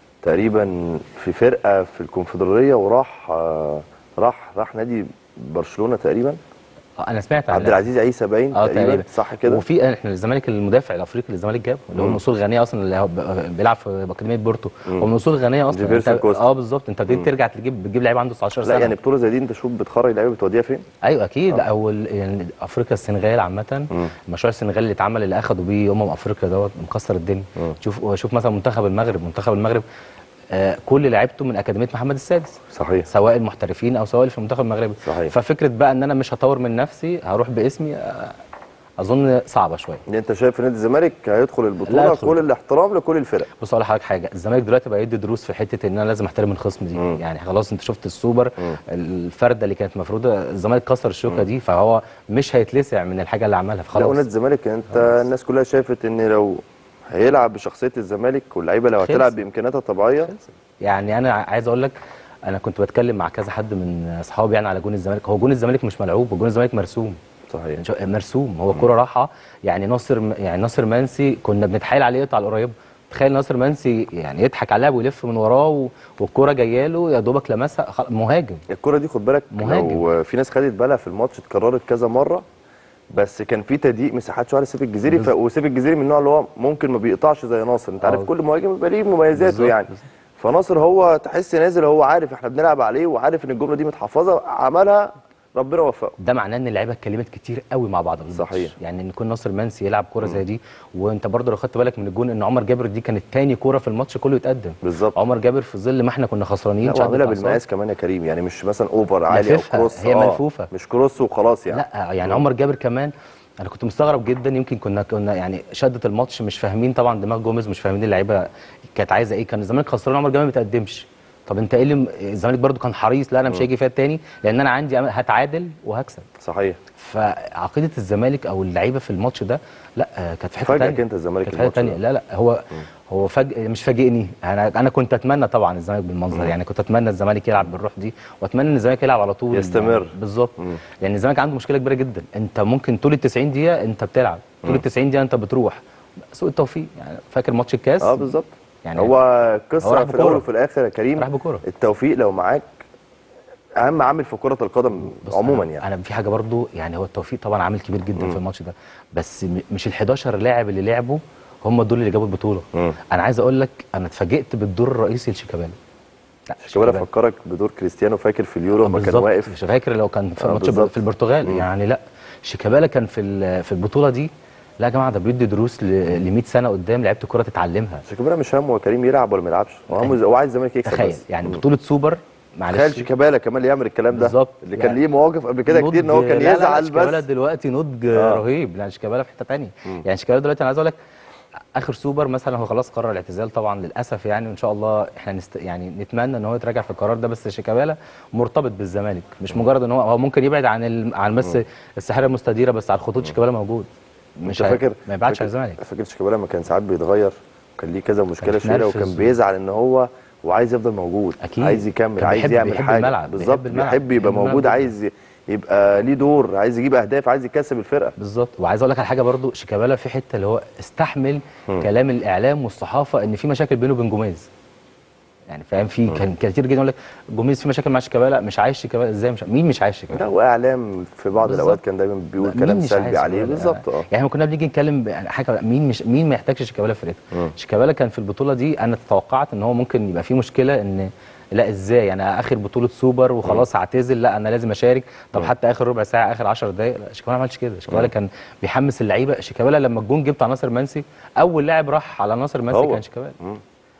تقريبا في فرقه في الكونفدراليه وراح آه راح راح نادي برشلونه تقريبا. انا سمعت عن عبد العزيز عيسى باين اه تقريبا, تقريبا. صح كده. وفي احنا الزمالك المدافع الافريقي اللي الزمالك جابه اللي هو من اصول غنيه اصلا، اللي هو بيلعب في اكاديميه بورتو، هو من اصول غنيه اصلا. انت اه بالظبط. انت بديت ترجع تجيب بتجيب لعيب عنده تسعتاشر سنه. لا يعني بطوله زي دي انت شوف بتخرج لعيبه بتوديها فين؟ ايوه اكيد. آه. اول يعني افريقيا السنغال عامه، مشروع السنغال اللي اتعمل اللي اخدوا بيه امم افريقيا دوت مكسر الدنيا. مم. شوف شوف مثلا منتخب المغرب، منتخب المغرب آه كل لعيبته من اكاديميه محمد السادس. صحيح. سواء المحترفين او سواء اللي في المنتخب المغربي. صحيح. ففكره بقى ان انا مش هطور من نفسي هروح باسمي آه اظن صعبه شويه. يعني انت شايف نادي الزمالك هيدخل البطوله كل الاحترام لكل الفرق؟ بص اقول لحضرتك حاجه، الزمالك دلوقتي بقى يدي دروس في حته ان انا لازم احترم الخصم دي. مم. يعني خلاص انت شفت السوبر، مم. الفرده اللي كانت مفروضه الزمالك كسر الشوكه دي، فهو مش هيتلسع من الحاجه اللي عملها فخلاص. لا نادي الزمالك انت خلاص. الناس كلها شافت ان لو هيلعب بشخصيه الزمالك واللعيبه لو هتلعب بامكانياتها الطبيعيه. يعني انا عايز اقول لك انا كنت بتكلم مع كذا حد من اصحابي يعني على جون الزمالك. هو جون الزمالك مش ملعوب، جون الزمالك مرسوم. صحيح. مرسوم. هو كرة راحه يعني. ناصر يعني ناصر منسي كنا بنتحايل عليه يقطع القريبه. تخيل ناصر منسي يعني يضحك على اللاعب ويلف من وراه والكرة جايه له يا دوبك لمسها. مهاجم. الكرة دي خد بالك مهاجم. لو في ناس خدت بالها في الماتش اتكررت كذا مره، بس كان في تضييق مساحات شويه على سيف الجزيري. ف... وسيف الجزيري من النوع اللي هو ممكن ما بيقطعش زي ناصر. انت عارف كل مهاجم بيبقى ليه مميزاته يعني. فناصر هو تحس نازل هو عارف احنا بنلعب عليه وعارف ان الجمله دي متحفظه، عملها ربنا وفقه. ده معناه ان اللعيبه اتكلمت كتير قوي مع بعض. صحيح. يعني ان يكون ناصر منسي يلعب كوره زي دي، وانت برضه لو خدت بالك من الجون ان عمر جابر دي كانت تاني كوره في الماتش كله يتقدم. بالظبط. عمر جابر في ظل ما احنا كنا خسرانين عاملها بالمقاس كمان يا كريم، يعني مش مثلا اوفر عالي او كروس. هي آه ملفوفه مش كروس وخلاص يعني. لا يعني عمر جابر كمان انا كنت مستغرب جدا. يمكن كنا كنا يعني شده الماتش مش فاهمين طبعا دماغ جوميز، مش فاهمين اللعيبه كانت عايزه ايه. كان الزمالك خسران عمر جابر ما بيتقدمش. طب انت ايه اللي الزمالك برده كان حريص لا انا مش هيجي فيها تاني لان انا عندي هتعادل وهكسب. صحيح. فعقيده الزمالك او اللعيبه في الماتش ده لا كانت في حته ثانيه. فاجئك انت الزمالك في حته ثانيه. لا لا هو مم. هو فاجئ مش فاجئني. انا انا كنت اتمنى طبعا الزمالك بالمنظر. مم. يعني كنت اتمنى الزمالك يلعب بالروح دي واتمنى ان الزمالك يلعب على طول يستمر. يعني بالظبط. يعني الزمالك عنده مشكله كبيره جدا. انت ممكن طول ال تسعين دقيقه انت بتلعب، طول ال تسعين دقيقه انت بتروح. سوء التوفيق يعني. فاكر ماتش الكاس؟ اه بالظبط. يعني هو قصه في الاول وفي الاخر يا كريم راح بكوره. التوفيق لو معاك اهم عامل في كره القدم عموما. يعني انا في حاجه برضو يعني هو التوفيق طبعا عامل كبير جدا مم. في الماتش ده، بس مش ال حداشر لاعب اللي لعبوا هم دول اللي جابوا البطوله. مم. انا عايز اقول لك انا اتفاجئت بالدور الرئيسي لشيكابالا. شيكابالا فكرك بدور كريستيانو فاكر في اليورو لما كان واقف. مش فاكر لو كان في الماتش في البرتغال. مم. يعني لا شيكابالا كان في في البطوله دي لا يا جماعه ده بيدي دروس ل مية سنه قدام لعيبه الكوره تتعلمها. شيكابالا مش همه كريم يلعب ولا ما يلعبش، هو همه هو عايز الزمالك يكسب. تخيل يعني بطوله سوبر معلش. تخيل شيكابالا كمان اللي يعمل الكلام ده بالظبط. اللي كان يعني ليه مواقف قبل كده كتير ان هو كان يزعل. لا لا شيكابالا دلوقتي نضج آه. رهيب. لا شيكابالا في حته ثانيه. يعني شيكابالا دلوقتي انا عايز اقول لك اخر سوبر مثلا هو خلاص قرر الاعتزال طبعا للاسف يعني. وان شاء الله احنا نست... يعني نتمنى ان هو يتراجع في القرار ده. بس شيكابالا مرتبط بالزمالك مش مجرد ان هو هو ممكن يبعد عن ال... عن بس الساحره المستديره بس على الخطوط شيكابالا موجود. مش فاكر ما يبعدش على الزمالك. فاكر شيكابالا لما كان ساعات بيتغير وكان ليه كذا مشكله شويه وكان بيزعل ان هو وعايز يفضل موجود. أكيد. عايز يكمل عايز يعمل بيحب حاجه الملعب. بالظبط. بيحب يبقى موجود، عايز يبقى ليه دور، عايز يجيب اهداف، عايز يكسب الفرقه بالظبط. وعايز اقول لك على حاجه برضو شيكابالا في حته اللي هو استحمل م. كلام الاعلام والصحافه ان في مشاكل بينه وبين جوميز. يعني فاهم في كان كتير جدا يقول لك جوميز في مشاكل مع شيكابالا مش عايز شيكابالا. ازاي مش مين مش عايز شيكابالا؟ لا واعلام في بعض بالزبط. الاوقات كان دايما بيقول كلام سلبي عليه. بالظبط اه يعني كنا بنيجي نتكلم حاجه مين مش مين ما يحتاجش شيكابالا في فرقته. شيكابالا كان في البطوله دي انا توقعت ان هو ممكن يبقى في مشكله ان لا ازاي انا اخر بطوله سوبر وخلاص هعتزل، لا انا لازم اشارك. طب حتى اخر ربع ساعه اخر عشر دقائق لا شيكابالا ما عملش كده. شيكابالا كان بيحمس اللعيبه. شيكابالا لما الجون جبت على ناصر منسي اول لاعب راح على ناصر منسي كان شيكابالا.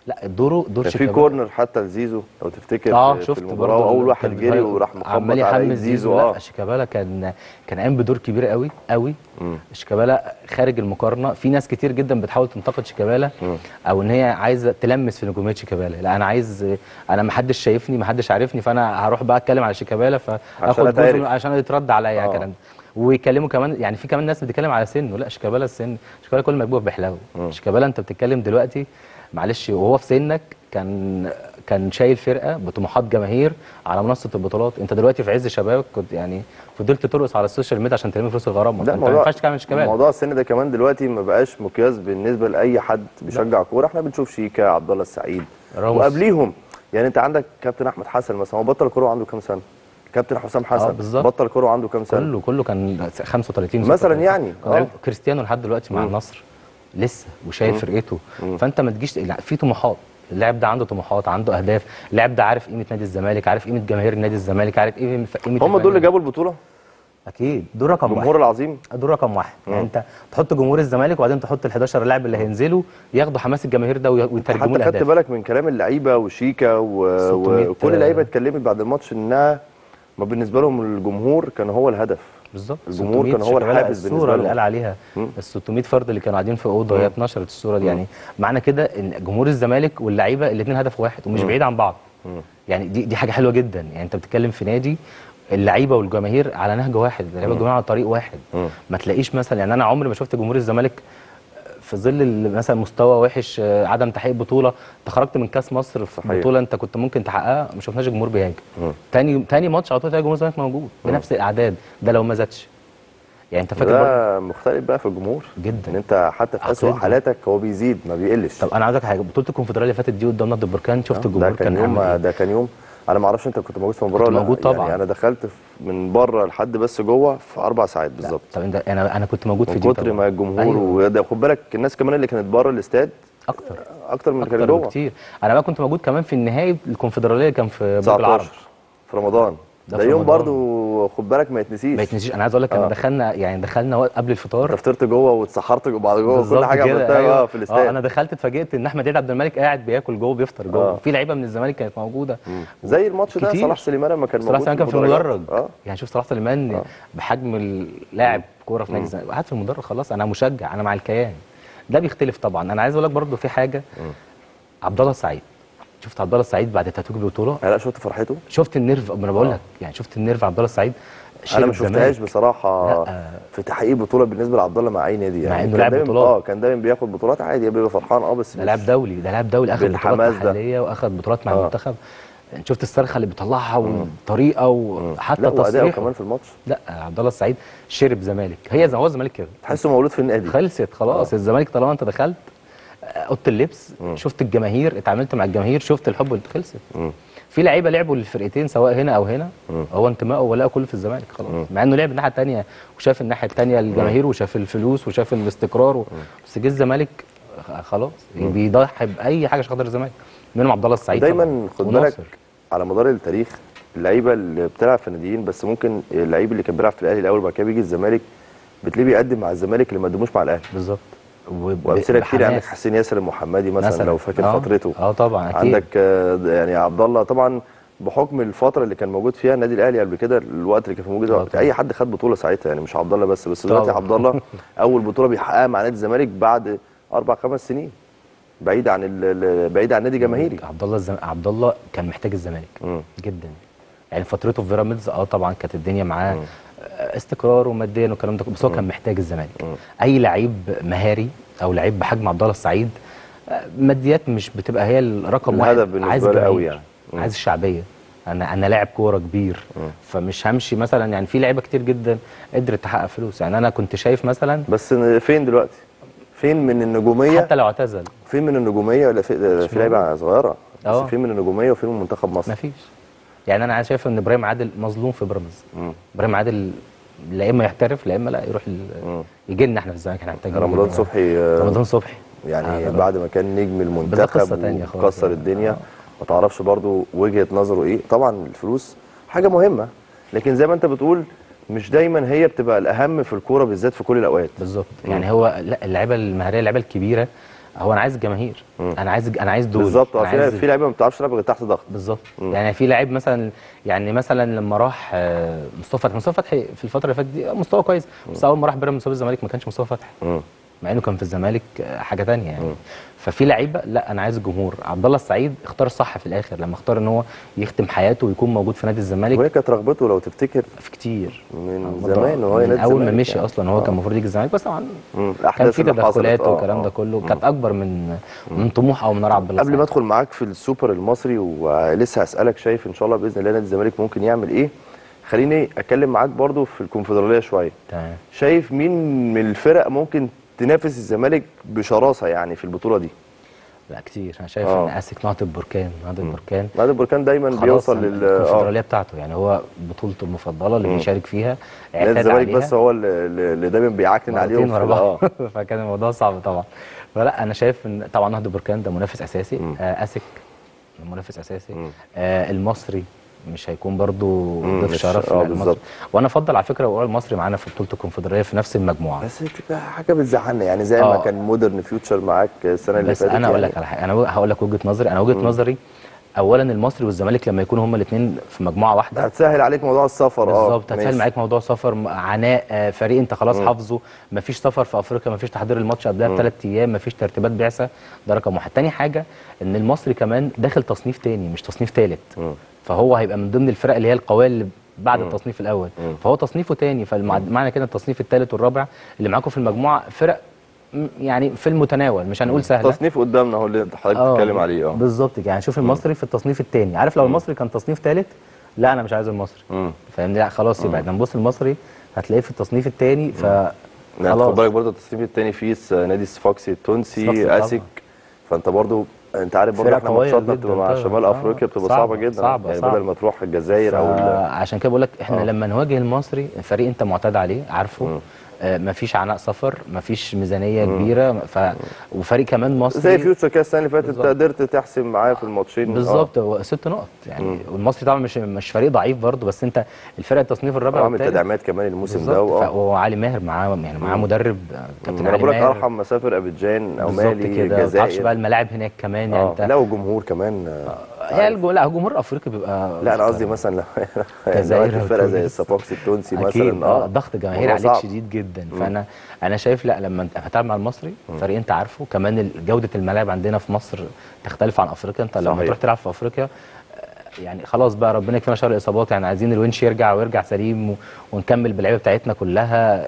لا دوره دور كان في شيكابالا. كورنر حتى لزيزو لو تفتكر اه في شفت المباراه، برضه واول واحد كان جري بيتهيأ- وراح عمال مخبط على يحمس ايد زيزو. زيزو. لا اه شيكابالا كان كان قايم بدور كبير قوي قوي. شيكابالا خارج المقارنه، في ناس كتير جدا بتحاول تنتقد شيكابالا او ان هي عايزه تلمس في نجوميه شيكابالا. لا انا عايز، انا ما حدش شايفني ما حدش عارفني، فانا هروح بقى اتكلم على شيكابالا فاخد جزء أتعرف. من- عشان يترد عليا آه. الكلام ده. ويكلموا كمان، يعني في كمان ناس بتتكلم على سنه. لا شيكابالا السن، شيكابالا كل ما يكبر بيحلو. شيكابالا انت بتتكلم دلوقتي معلش وهو في سنك كان كان شايل فرقه بطموحات جماهير على منصه البطولات. انت دلوقتي في عز شبابك كنت يعني فضلت ترقص على السوشيال ميديا عشان تلم فلوس الغرامه. لا انت ما ينفعش تعمل شيكابالا. موضوع السن ده كمان دلوقتي ما بقاش مقياس بالنسبه لاي حد بيشجع كوره. احنا بنشوف شيكا، عبد الله السعيد، راموس. وقبليهم يعني انت عندك كابتن احمد حسن مثلا، هو بطل كوره وعنده كام سنه؟ كابتن حسام حسن بالظبط. بطل كوره وعنده كام سنه؟ كله كله كان خمسة وثلاثين مثلا ستة وثلاثين. يعني. كان آه. لعيب كريستيانو لحد دلوقتي مع النصر لسه وشايل فرقته. فانت ما تجيش، لا، في طموحات. اللاعب ده عنده طموحات، عنده اهداف. اللاعب ده عارف قيمه نادي الزمالك، عارف قيمه جماهير نادي الزمالك، عارف قيمه قيمه هم دول اللي جابوا البطوله، اكيد دول رقم واحد. الجمهور العظيم. دول رقم واحد. يعني انت تحط جمهور الزمالك وبعدين تحط ال حداشر لاعب اللي هينزلوا ياخدوا حماس الجماهير ده ويترجموه حتى خدت لاهداف. بالك من كلام اللعيبه وشيكا و... ستمية وكل اللعيبه اتكلمت بعد الماتش انها ما بالنسبه لهم الجمهور كان هو الهدف. بالظبط. الجمهور ستمية كان هو شيكابالا. الحافز بالنسبه الصوره اللي لهم. قال عليها ال ستمية فرد اللي كانوا قاعدين في اوضه هي اتنشرت الصوره دي. يعني معنى كده ان جمهور الزمالك واللعيبه الاثنين هدف واحد ومش بعيد عن بعض. يعني دي دي حاجه حلوه جدا. يعني انت بتتكلم في نادي اللعيبه والجماهير على نهج واحد، اللعيبه والجماهير على طريق واحد. ما تلاقيش مثلا، يعني انا عمري ما شفت جمهور الزمالك في ظل ال- مثلا مستوى وحش، آه، عدم تحقيق بطوله. انت خرجت من كاس مصر في صحيح. بطوله انت كنت ممكن تحققها، ما شفناش الجمهور بيهاجم. تاني تاني ماتش على طول تلاقي جمهور الزمالك موجود بنفس الاعداد، ده لو ما زادش. يعني انت فاكر برضه ده مختلف بقى في الجمهور جدا. ان انت حتى في اسوء عقلية. حالاتك هو بيزيد ما بيقلش. طب انا عايزك حاجه، بطوله الكونفدراليه اللي فاتت دي قدام نادي البركان شفت ده الجمهور كان كان يوم عامل ايه؟ ده كان يوم انا ما اعرفش انت كنت موجود في المباراه كنت ولا لا. موجود طبعا. يعني انا دخلت في- من بره لحد بس جوه في اربع ساعات بالظبط. طب انت انا انا كنت موجود في من دي كتر طبعا. ما الجمهور أيوة. وده خد بالك الناس كمان اللي كانت بره الاستاد اكتر اكتر من اللي كانت اكتر جوه. بكتير. انا بقى كنت موجود كمان في النهائي الكونفدراليه كان في برج العرب. تسعتاشر في رمضان. ده ده في يوم رمضان. برضو خد بالك ما يتنسيش. ما يتنسيش. انا عايز اقول لك انا آه. دخلنا يعني دخلنا وقت قبل الفطار. انت فطرت جوه واتسحرت جوه بعد جوه كل بالظبط حاجه كده، عملتها أيوة. أيوة. في الاستاد. اه انا دخلت اتفاجئت ان احمد عيد عبد الملك قاعد بياكل جوه بيفطر جوه. آه. في لعيبه من الزمالك كانت موجوده. زي الماتش ده كتير. صلاح سليمان لما كان صلاح موجود سليمان كان في المدرجات. المدرج. اه يعني شوف صلاح سليمان آه. بحجم اللاعب كوره في نادي الزمالك قاعد في المدرج. خلاص انا مشجع، انا مع الكيان. ده بيختلف طبعا. انا عايز اقول لك برضو في حاجه، عبد الله السعيد. شفت عبد الله السعيد بعد تتويج البطوله؟ لا شفت فرحته. شفت النيرف، ما انا بقول لك يعني شفت النيرف عبد الله السعيد. انا ما شرب شفتهاش زمالك. بصراحه لا. في تحقيق بطوله بالنسبه لعبد الله مع اي نادي. يعني مع إنه كان لاعب دايماً- بطولات. اه كان دايما بياخد بطولات عادي بيبقى فرحان اه بس ده مش- لاعب دولي، ده لاعب دولي اخذ بطولات بالحماس ده. محليه واخذ بطولات مع آه. المنتخب. شفت الصرخه اللي بيطلعها والطريقه وحتى لا واداؤه تصريحه. كمان في الماتش لا عبد الله السعيد شرب زمالك. هي زي هو الزمالك كده تحسه مولود في النادي. خلصت خلاص. آه. الزمالك طالما انت دخلت اوضه اللبس شفت الجماهير، اتعاملت مع الجماهير، شفت الحب اللي خلصت. في لعيبه لعبوا للفرقتين سواء هنا او هنا، هو انتمائه ولاءه كله في الزمالك خلاص. مع انه لعب الناحيه الثانيه وشاف الناحيه الثانيه الجماهير وشاف الفلوس وشاف الاستقرار و... بس جه الزمالك خلاص بيضحي باي حاجه عشان خاطر الزمالك. منهم عبد الله السعيد دايما طبعاً. خد بالك وناصر. على مدار التاريخ اللعيبه اللي بتلعب في ناديين، بس ممكن اللعيب اللي كان بيلعب في الاهلي الاول وبعد كده بيجي الزمالك بتلاقيه بيقدم مع الزمالك اللي ما قدموش مع الاهلي. بالظبط. وب- وامثله كتير بحماس. عندك حسين ياسر المحمدي مثلا, مثلا لو فاكر آه. فترته. اه طبعا اكيد. عندك آه، يعني عبد الله طبعا بحكم الفتره اللي كان موجود فيها النادي الاهلي قبل كده، الوقت اللي كان موجود آه طبعاً. اي حد خد بطوله ساعتها يعني مش عبد الله بس بس دلوقتي طبعاً. عبد الله اول بطوله بيحققها مع نادي الزمالك بعد اربع خمس سنين بعيد عن ال- ال- بعيد عن نادي جماهيري. عبد الله الزم... عبد الله كان محتاج الزمالك مم. جدا. يعني فترته في بيراميدز اه طبعا كانت الدنيا معاه آه، استقرار وماديا والكلام ده كله، بس هو كان محتاج الزمالك. اي لعيب مهاري او لعيب بحجم عبد الله السعيد آه، ماديات مش بتبقى هي الرقم واحد. الهدف بالنسبة عايز له جماهير، قوي يعني. مم. عايز الشعبيه. انا انا لاعب كوره كبير فمش همشي مثلا. يعني في لعيبه كتير جدا قدرت تحقق فلوس. يعني انا كنت شايف مثلا بس فين دلوقتي؟ فين من النجوميه؟ حتى لو اعتزل فين من النجوميه ولا في, في لعيبه صغيره بس آه. فين من النجوميه وفين من منتخب مصر؟ مفيش. يعني انا شايف ان ابراهيم عادل مظلوم في بيراميدز. ابراهيم عادل لا اما يحترف لا اما لا يروح ال... يجي لنا احنا في الزمالك. احنا محتاجين رمضان صبحي آه، رمضان صبحي يعني آه، بعد ما كان نجم بس ده قصة المنتخب تانية خالص وكسر يعني. الدنيا آه. ما تعرفش برضو وجهه نظره ايه. طبعا الفلوس حاجه مهمه لكن زي ما انت بتقول مش دايما هي بتبقى الاهم في الكوره بالذات في كل الاوقات. بالظبط. يعني هو لا اللعيبه المهاريه اللعيبه الكبيره هو انا عايز الجماهير، انا عايز انا عايز دول بالظبط. أنا اه في عايز في لعيبه ما بتعرفش تلعب غير تحت ضغط. بالظبط. يعني في لعيب مثلا، يعني مثلا لما راح آه، مصطفى فتحي مصطفى فتحي في الفتره اللي فاتت دي مستوى كويس، بس اول ما راح بيراميدز مصاب الزمالك ما كانش مصطفى فتحي، مم. مع انه كان في الزمالك آه، حاجه ثانيه يعني. ففي لعيبه لا انا عايز الجمهور. عبد الله السعيد اختار صح في الاخر لما اختار ان هو يختم حياته ويكون موجود في نادي الزمالك. وهي كانت رغبته لو تفتكر في كتير من آه، زمان وهو من نادي اول ما الزمالك مشي يعني. اصلا هو آه. كان المفروض يجي الزمالك، بس طبعا مم. كان الأحداث في اللي حصلت. تدخلات آه، والكلام آه. ده كله كانت اكبر من من طموح او من رأي عبد الله قبل ما السعيد. ادخل معاك في السوبر المصري ولسه هسألك شايف ان شاء الله باذن الله نادي الزمالك ممكن يعمل ايه، خليني اتكلم معاك برضو في الكونفدراليه شويه. تمام. شايف مين من الفرق ممكن تنافس الزمالك بشراسه يعني في البطوله دي؟ لا كتير. انا شايف آه. ان اسك نهضه البركان نهضه البركان نادي البركان دايما خلاص بيوصل لل اه الكونفدراليه بتاعته، يعني هو بطولته المفضله اللي بيشارك فيها نادي اعتاد الزمالك عليها بس هو اللي, اللي دايما بيعكنن عليهم مرتين في ورا اه بعض فكان الموضوع صعب طبعا. فلا انا شايف ان طبعا نهضه بركان ده منافس اساسي، آه اسك منافس اساسي، آه المصري مش هيكون برضو ضيف مش- شرف آه، لا، المصري. بالظبط. وانا افضل على فكره اقول المصري معانا في بطوله الكونفدراليه في نفس المجموعه. بس تبقى حاجه بتزعلنا يعني زي ما آه. كان مودرن فيوتشر معاك السنه اللي بس فاتت. انا اقول يعني. لك على حاجه، انا هقول لك وجهه نظري، انا وجهه نظري اولا المصري والزمالك لما يكونوا هما الاثنين في مجموعه واحده هتسهل عليك موضوع السفر. اه بالظبط، هتسهل ماشي. معاك موضوع سفر م- عناء، آه، فريق انت خلاص حافظه، مفيش سفر في افريقيا، مفيش تحضير الماتش قبلها بثلاث ايام، مفيش ترتيبات بعثه، ده رقم واحد. تاني حاجه ان المصري كمان داخل تصنيف تاني مش تصنيف تالت، فهو هيبقى من ضمن الفرق اللي هي القويه اللي بعد التصنيف الاول، فهو تصنيفه تاني، فمعنى كده التصنيف الثالث والرابع اللي معاكم في المجموعه فرق م- يعني في المتناول، مش هنقول سهله. تصنيف قدامنا هو اللي حضرتك بتتكلم عليه. اه بالظبط كده. يعني شوف المصري في التصنيف الثاني، عارف لو المصري كان تصنيف ثالث لا انا مش عايز المصري، مم. فاهمني؟ لا خلاص يبقى نبص المصري هتلاقيه في التصنيف الثاني ف يعني خد خلاص. بالك برضه التصنيف الثاني فيه س- نادي الصفاقسي الصفاقسي التونسي طبعا. اسك، فانت برضه انت عارف برضه فرقة احنا قوية ماتشاتنا جدا بتبقى مع طبعا. شمال آه، افريقيا بتبقى صعبة، صعبه جدا، صعبة، يعني صعبة. بدل ما تروح الجزائر او ال- عشان كده بقول لك احنا آه. لما نواجه المصري فريق انت معتاد عليه عارفه، آه مفيش عناء سفر، مفيش ميزانيه كبيره، ف... وفريق كمان مصري زي فيوتشر كده السنه اللي فاتت انت بالظبط. قدرت تحسم معاه في الماتشين. بالظبط. هو ست نقط يعني، والمصري طبعا مش مش فريق ضعيف برضه، بس انت الفرق التصنيف الرابع عامل والثالث تدعيمات كمان الموسم ده. بالظبط. اه وعلي ماهر معاه، يعني معاه مدرب آه، كابتن انا علي بقول لك ماهر ارحم مسافر ابيجان او بالظبط مالي كده. ما تعرفش بقى الجزائر. الملاعب هناك كمان يعني اه انت لا وجمهور كمان. آه. هي الجو... لا جمهور افريقيا بيبقى لا انا قصدي مثلا لو جزائر لو فرقه زي وتونس. الصفاقسي التونسي اكيد مثلا اه ضغط جماهيري موضوع عليك صعب. شديد جدا. فانا انا شايف لا لما انت هتلعب مع المصري فريق انت عارفه، كمان جوده الملاعب عندنا في مصر تختلف عن افريقيا. انت لما صحيح. تروح تلعب في افريقيا آه، يعني خلاص بقى ربنا يكفينا شر الاصابات، يعني عايزين الونش يرجع ويرجع سليم و... ونكمل باللعيبه بتاعتنا كلها،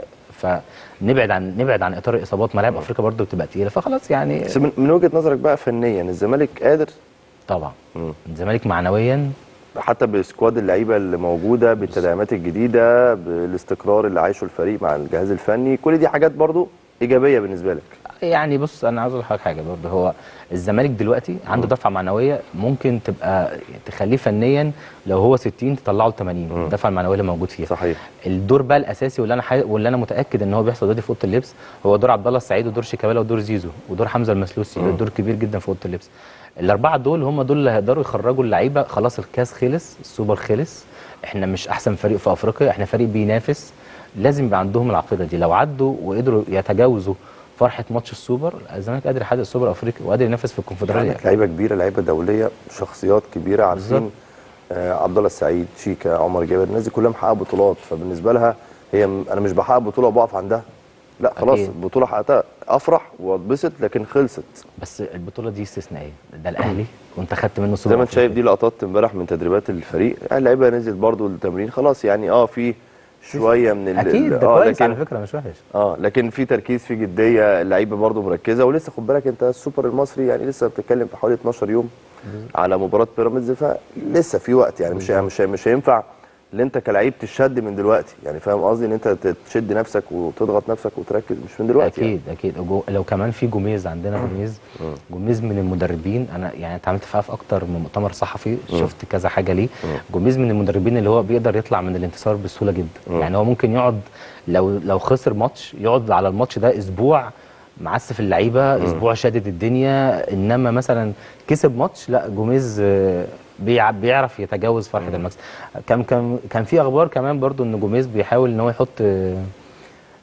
فنبعد عن نبعد عن اطار الاصابات. ملاعب افريقيا برضو بتبقى تقيله، فخلاص يعني بس من من وجهه نظرك بقى فنيا الزمالك قادر طبعا الزمالك معنويا حتى بسكواد اللعيبه اللي موجوده بالتدعيمات الجديده بالاستقرار اللي عايشه الفريق مع الجهاز الفني، كل دي حاجات برضو ايجابيه بالنسبه لك. يعني بص انا عايز اقول لحضرتك حاجه برضه، هو الزمالك دلوقتي عنده دفعه معنويه ممكن تبقى تخليه فنيا لو هو ستين تطلعه ل ثمانين، الدفعه المعنويه اللي موجود فيها. صحيح. الدور بقى الاساسي واللي انا حي... واللي انا متاكد ان هو بيحصل دلوقتي في اوضه اللبس هو دور عبد الله السعيد ودور شيكابالا ودور زيزو ودور حمزه المسلوسي، دور كبير جدا في اوضه اللبس. الاربعه دول هم دول اللي هيقدروا يخرجوا اللعيبه. خلاص الكاس خلص، السوبر خلص، احنا مش احسن فريق في افريقيا، احنا فريق بينافس، لازم يبقى عندهم العقيده دي. لو عدوا وقدروا يتجاوزوا فرحه ماتش السوبر، الزمالك قادر يحقق السوبر افريقيا وقادر ينافس في الكونفدراليه. عندك لعيبه كبيره، لعيبه دوليه، شخصيات كبيره عارفين. بالظبط. آه عبد الله السعيد، شيكا، عمر جابر، الناس دي كلها محققه بطولات، فبالنسبه لها هي م- انا مش بحقق بطوله وبقف عندها، لا خلاص أكيد. البطوله حققتها افرح واتبسط لكن خلصت. بس البطوله دي استثنائيه، ده الاهلي وانت خدت منه السوبر زي ما انت شايف أفريقيا. دي لقطات امبارح من تدريبات الفريق، يعني اللعيبه نزلت برضو التمرين خلاص، يعني اه في شويه من ال اكيد ال- ده اه كويس على لكن فكره مش وحش. اه لكن في تركيز، في جديه، اللعيبه برضو مركزه، ولسه خد بالك انت السوبر المصري يعني لسه بتتكلم في حوالي اتناشر يوم على مباراه بيراميدز، فلسه في وقت يعني مش مش مش هينفع ان انت كلاعب تشد من دلوقتي، يعني فاهم قصدي ان انت تشد نفسك وتضغط نفسك وتركز مش من دلوقتي. اكيد يعني. اكيد جو- لو كمان في جوميز عندنا جوميز جوميز من المدربين، انا يعني اتعاملت معاه في اكتر من مؤتمر صحفي، شفت كذا حاجه ليه. جوميز من المدربين اللي هو بيقدر يطلع من الانتصار بسهوله جدا، يعني هو ممكن يقعد لو لو خسر ماتش يقعد على الماتش ده اسبوع معسف اللعيبه، اسبوع شادد الدنيا، انما مثلا كسب ماتش لا جوميز آه، بيع- بيعرف يتجاوز فرحه المكسب. كان كان كان في اخبار كمان برضو ان جوميز بيحاول ان هو يحط آه،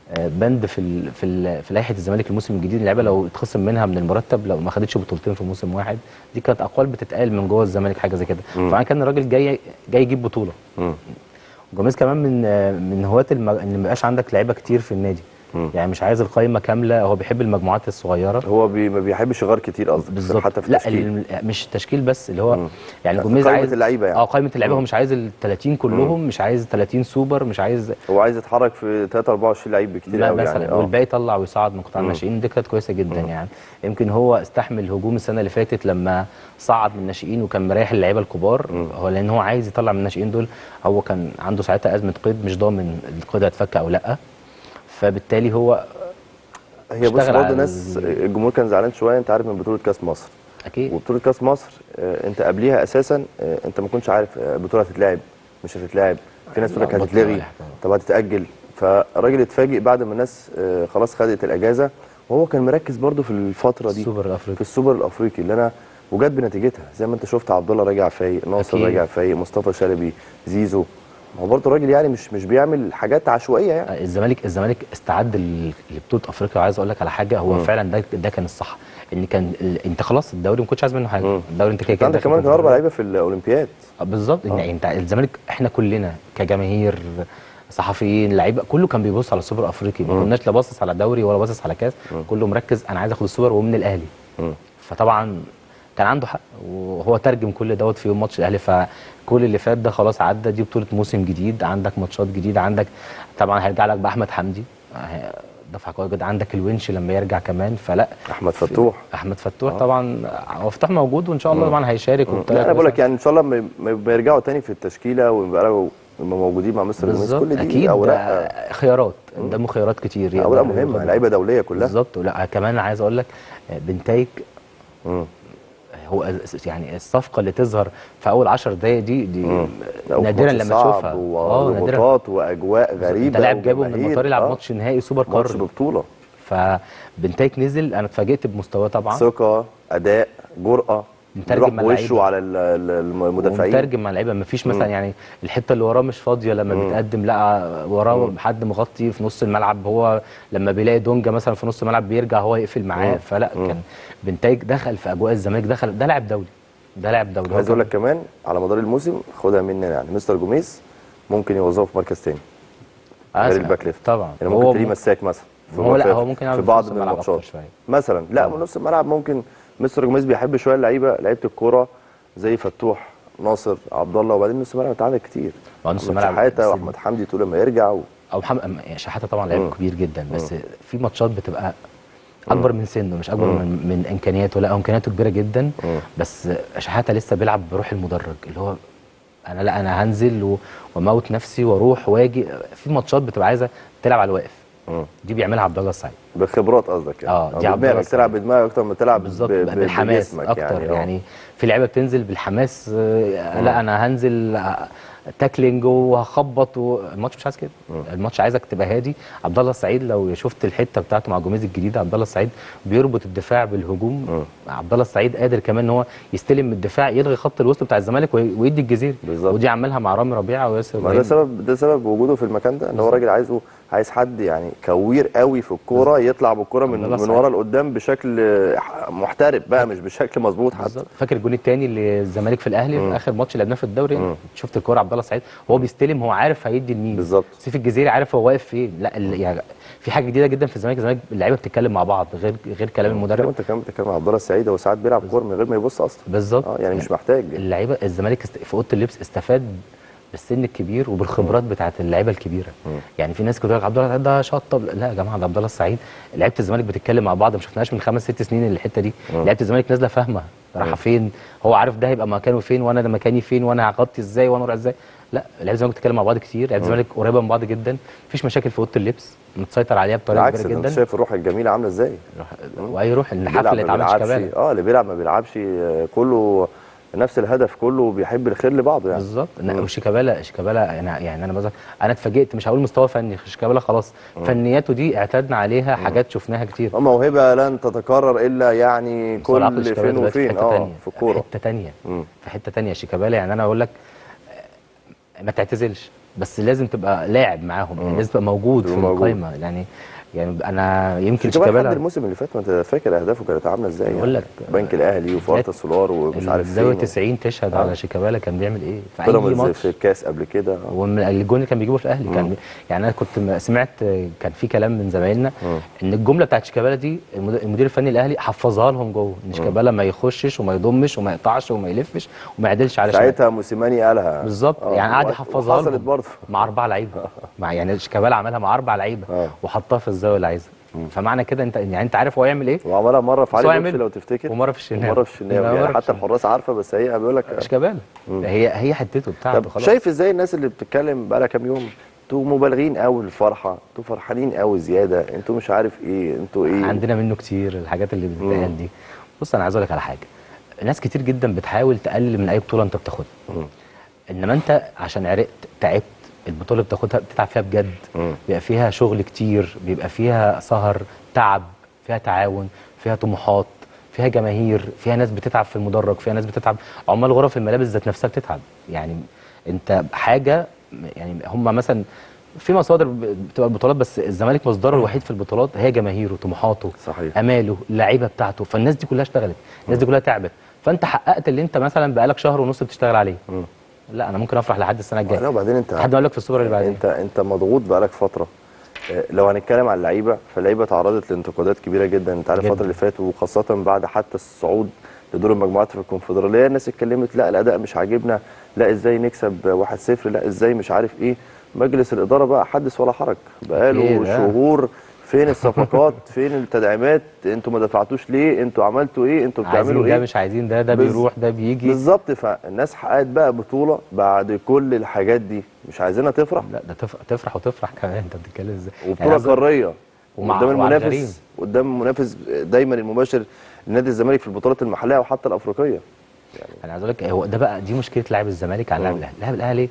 آه، بند في ال في ال في لائحه الزمالك الموسم الجديد، اللعيبه لو اتخصم منها من المرتب لو ما خدتش بطولتين في موسم واحد، دي كانت اقوال بتتقال من جوه الزمالك حاجه زي كده. فانا كان الراجل جاي جاي يجيب بطوله. مم. جوميز كمان من آه، من هواة المج... ان ما يبقاش عندك لعيبه كتير في النادي. مم. يعني مش عايز القايمه كامله، هو بيحب المجموعات الصغيره. هو بي ما بيحبش يغير كتير قصدك بالظبط. حتى في لا التشكيل. ال- مش التشكيل بس، اللي هو مم. يعني لا، جوميز قائمة عايز اللعيبة يعني. اه قائمه اللعيبه، مم. هو مش عايز ال ثلاثين كلهم، مش عايز ثلاثين سوبر، مش عايز هو عايز يتحرك في ثلاثة أربعة وعشرين لعيب بكتير ما قوي مثلا يعني. اه والباقي يطلع ويصعد من قطاع الناشئين. دي كانت كويسه جدا يعني. يمكن هو استحمل هجوم السنه اللي فاتت لما صعد من الناشئين وكان مريح اللعيبه الكبار. هو لان هو عايز يطلع من الناشئين دول، هو كان عنده ساعتها ازمه قيد، مش ضامن القيد هيتفك او لا، فبالتالي هو هي بص اشتغل برضه على ناس ال- الجمهور كان زعلان شويه، انت عارف، من بطوله كاس مصر. اكيد وبطوله كاس مصر آه، انت قبليها اساسا آه، انت ما كنتش عارف آه، البطوله هتتلعب مش هتتلعب. في ناس تقول لك لا، هتتلغي، بطل. طب هتتاجل. فالراجل اتفاجئ بعد ما الناس آه، خلاص خدت الاجازه، وهو كان مركز برضه في الفتره دي السوبر الافريقي. في السوبر الافريقي اللي انا وجت بنتيجتها. زي ما انت شفت عبد الله راجع فايق، ناصر أكيد. راجع فايق، مصطفى شلبي، زيزو. هو برضه الراجل يعني مش مش بيعمل حاجات عشوائيه يعني. الزمالك الزمالك استعد ل- لبطوله افريقيا. وعايز اقول لك على حاجه، هو مم. فعلا ده ده كان الصح. ان كان ال... انت خلاص الدوري ما كنتش عايز منه حاجه. مم. الدوري انت كده انت كده عندك داخل كمان كان اربع كونفدرالية. لعيبه في الاولمبياد. آه، بالظبط. آه. يعني انت الزمالك احنا كلنا كجماهير، صحفيين، لعيبه، كله كان بيبص على السوبر الافريقي. ما مم. كناش لا باصص على دوري ولا باصص على كاس. كله مركز انا عايز اخد السوبر ومن الاهلي. مم. فطبعا كان عنده حق، وهو ترجم كل دوت في يوم ماتش الاهلي. فكل اللي فات ده خلاص عدى، دي بطوله موسم جديد، عندك ماتشات جديده، عندك طبعا هيرجع لك باحمد حمدي آه، دفعه قويه جدا، عندك الونش لما يرجع كمان. فلا احمد فتوح. احمد فتوح طبعا، هو فتوح موجود وان شاء الله طبعا هيشارك لا وبطريقه انا بقول لك كويسة. يعني ان شاء الله ما ما يرجعوا تاني في التشكيله ويبقوا يبقوا موجودين مع مستر جوميز. بالظبط كل دي اكيد. اوراق ده خيارات قدامه، خيارات كتير يقدر اوراق مهمه، ياخدها. لعيبه دوليه كلها. بالظبط. لا كمان عايز اقول لك آه، بنتايج مم. هو يعني الصفقه اللي تظهر في اول عشر دقائق دي دي مم. لا، وفي نادرا ماتش لما صعب تشوفها. اه نادرا. وضغوطات واجواء غريبه. ده لاعب جابه من وجماهير. المطار يلعب آه. ماتش نهائي سوبر ماتش قاري. ببطوله. فبنتايج نزل، انا اتفاجئت بمستواه طبعا. ثقه، اداء، جرأه، مترجم يروح مع بوشه اللعيبة. على ال- ال- المدافعين. ومترجم مع اللعيبه، مفيش مثلا يعني الحته اللي وراه مش فاضيه لما بيتقدم، لا وراه حد مغطي في نص الملعب. هو لما بيلاقي دونجا مثلا في نص الملعب بيرجع هو يقفل معاه. فلا كان بنتايج دخل في اجواء الزمالك، دخل ده لاعب دولي، ده لاعب دولي. عايز اقول لك كمان على مدار الموسم خدها مننا يعني مستر جوميز ممكن يوظفه في مركز تاني غير الباك ليفت. طبعا يعني ممكن هو تلاقيه م- مساك مثلا في هو لا في- هو ممكن يلعب في في بعض نص من الملعب الماتشات أكتر شوية. مثلا. لا من نص الملعب ممكن مستر جوميز بيحب شويه اللعيبه لعيبه الكوره زي فتوح، ناصر، عبد الله. وبعدين نص الملعب انت عندك كتير، ما هو نص أحمد الملعب شحاته بس- واحمد حمدي طول لما يرجع و... او محمد شحاته طبعا لعيب كبير جدا، بس في ماتشات بتبقى اكبر من سنه، مش اكبر من, من امكانياته. لا هو امكانياته كبيره جدا، بس شحاته لسه بيلعب بروح المدرج، اللي هو انا لا انا هنزل و- واموت نفسي واروح واجي. في ماتشات بتبقى عايزه تلعب على الواقف، دي بيعملها عبد الله السعيد. بخبرات قصدك يعني. اه، دي عبد الله بدماغك، السعيد. تلعب بدماغك اكتر ما تلعب بالظبط، ب- ب- بالحماس بجسمك اكتر يعني, يعني, آه. يعني في لعيبه بتنزل بالحماس. آه، لا انا هنزل آه، تاكلينج وهخبط والماتش مش عايز كده. الماتش عايزك تبقى هادي. عبد الله السعيد لو شفت الحته بتاعته مع جوميز الجديده، عبد الله السعيد بيربط الدفاع بالهجوم. عبد الله السعيد قادر كمان ان هو يستلم من الدفاع، يلغي خط الوسط بتاع الزمالك وي- ويدي الجزيري. بالظبط. ودي عملها مع رامي ربيعه وياسر ما ده إبراهيم. سبب ده سبب وجوده في المكان ده، ان هو راجل عايزه عايز حد يعني كوير قوي في الكوره، يطلع بالكوره من عبد الله من ورا لقدام بشكل محترف بقى، مش بشكل مظبوط حتى. بالظبط. فاكر الجون الثاني اللي الزمالك في الاهلي في اخر ماتش لعبناه في الدوري؟ مم. شفت الكوره عبد الله السعيد وهو بيستلم، هو عارف هيدي لمين. بالظبط. سيف الجزيري عارف هو واقف فين. لا ال- يعني في حاجه جديده جدا في الزمالك. الزمالك اللعيبه بتتكلم مع بعض غير غير كلام كمان المدرب. انت كمان بتتكلم عن عبد الله السعيد، هو ساعات بيلعب كوره من غير ما يبص اصلا. بالظبط. اه يعني مش محتاج. اللعيبه الزمالك است- في اوضه اللبس استفاد بالسن الكبير وبالخبرات بتاعه اللعيبه الكبيره. يعني في ناس كده تقول لك عبد الله السعيد ده شطب. لا يا جماعه، ده عبد الله السعيد لعيبه الزمالك بتتكلم مع بعض، ما شفناهاش من خمس ست سنين الحته دي. لعيبه الزمالك نازله فاهمه رايحه فين، هو عارف ده هيبقى مكانه فين وانا ده مكاني فين وانا هغطي ازاي وانا اروح ازاي. لا لعيبه الزمالك بتتكلم مع بعض كتير، لعيبه الزمالك قريبه من بعض جدا، مفيش مشاكل في اوضه اللبس، متسيطر عليها بطريقه بالعكس، كبيره ده انت جدا. شايف الروح الجميله عامله ازاي. واي روح اللي الحفله بيلعب اللي ما اتعمل بيلعبش، شيكابالا. اه اللي بيلعب ما بيلعبش، آه، كله نفس الهدف، كله بيحب الخير لبعضه يعني. بالظبط. لا وشيكابالا شيكابالا يعني يعني انا مثلا انا اتفاجئت، مش هقول مستوى فني، شيكابالا خلاص فنياته دي اعتدنا عليها، حاجات شفناها كتير. موهبه لن تتكرر الا يعني بس هو العقل كل شيكابالا فين دلوقتي في وفين حتة اه تانية. في الكوره. في حته تانية مم. في حته تانية شيكابالا. يعني انا اقول لك آه، ما تعتزلش، بس لازم تبقى لاعب معاهم، يعني لازم تبقى موجود في موجود. القايمه. يعني يعني انا يمكن شيكابالا لحد شيكابالا الموسم اللي فات ما انت فاكر اهدافه كانت عامله ازاي؟ بقول يعني لك بنك الاهلي وفارتا سولار ومش عارف الزاويه فين تسعين تشهد آه. على شيكابالا كان بيعمل ايه في اي بيراميدز ماتش. في الكاس قبل كده. ومن الجون اللي كان بيجيبه في الاهلي كان مم. بي... يعني انا كنت م- سمعت كان في كلام من زمايلنا مم. ان الجمله بتاعت شيكابالا دي المد- المدير الفني الاهلي حفظها لهم جوه، ان شيكابالا ما يخشش وما يضمش وما يقطعش وما يلفش وما يعدلش على شمال. ساعتها موسيماني قالها بالظبط، آه. يعني قعد وقت- يحفظها وحصلت لهم برضه مع اربع لعيبه. مع يعني شيكابالا عملها مع اربع لعيبه آه. وحطها في الزاويه اللي عايزها. فمعنى كده انت يعني انت عارف هو يعمل ايه. وعملها مره في بس هو علي لطفي يعمل- لو تفتكر، ومره في الشناوي. ومره في الشناوي مرة يعني في حتى الشناوي. الحراس عارفه، بس هي بيقول لك شيكابالا هي هي حتته بتاعته طب خلاص. شايف ازاي الناس اللي بتتكلم بقالها كام يوم انتوا مبالغين قوي الفرحه، انتوا فرحانين قوي زياده، انتوا مش عارف ايه، انتوا ايه؟ عندنا منه كتير الحاجات اللي بتتقال دي. بص انا عايز اقول لك على حاجه، ناس كتير جدا بتحاول تقلل من اي بطوله انت بتاخدها، انما انت عشان عرقت تعبت البطوله اللي بتاخدها بتتعب فيها بجد، مم. بيبقى فيها شغل كتير، بيبقى فيها سهر، تعب، فيها تعاون، فيها طموحات، فيها جماهير، فيها ناس بتتعب في المدرج، فيها ناس بتتعب، عمال غرف الملابس ذات نفسها بتتعب. يعني انت حاجه، يعني هم مثلا في مصادر بتبقى البطولات، بس الزمالك مصدره الوحيد في البطولات هي جماهيره، طموحاته، صحيح. اماله، اللعيبه بتاعته، فالناس دي كلها اشتغلت، الناس دي كلها تعبت، فانت حققت اللي انت مثلا بقالك شهر ونص بتشتغل عليه. مم. لا انا ممكن افرح لحد السنه الجايه. لا وبعدين انت لحد ما اقول لك في السوبر اللي بعدين. انت انت مضغوط بقالك فتره. آه، لو هنتكلم على اللعيبه، فاللعيبه تعرضت لانتقادات كبيره جدا، انت عارف جداً. الفتره اللي فاتت، وخاصه بعد حتى الصعود لدور المجموعات في الكونفدراليه، الناس اتكلمت لا الاداء مش عاجبنا، لا ازاي نكسب واحد صفر، لا ازاي مش عارف ايه. مجلس الاداره بقى حدث ولا حرج، بقاله أكيد، آه. شهور فين الصفقات، فين التدعيمات، انتوا ما دفعتوش ليه، انتوا عملتوا ايه، انتوا بتعملوا عايزين ايه؟ ده مش عايزين ده، ده بز- بيروح ده بيجي. بالظبط. فالناس حققت بقى بطوله بعد كل الحاجات دي، مش عايزينها تفرح؟ لا ده تفرح, تفرح وتفرح كمان، انت بتتكلم ازاي؟ وبطوله عايز أقول- قاريه ومع- قدام وعلى الغريم. المنافس، قدام المنافس دايما المباشر لنادي الزمالك في البطولات المحليه وحتى الافريقيه. انا عايز اقول لك هو ده بقى دي مشكله لاعب الزمالك على لاعب مم. الاهلي، لاعب الاهلي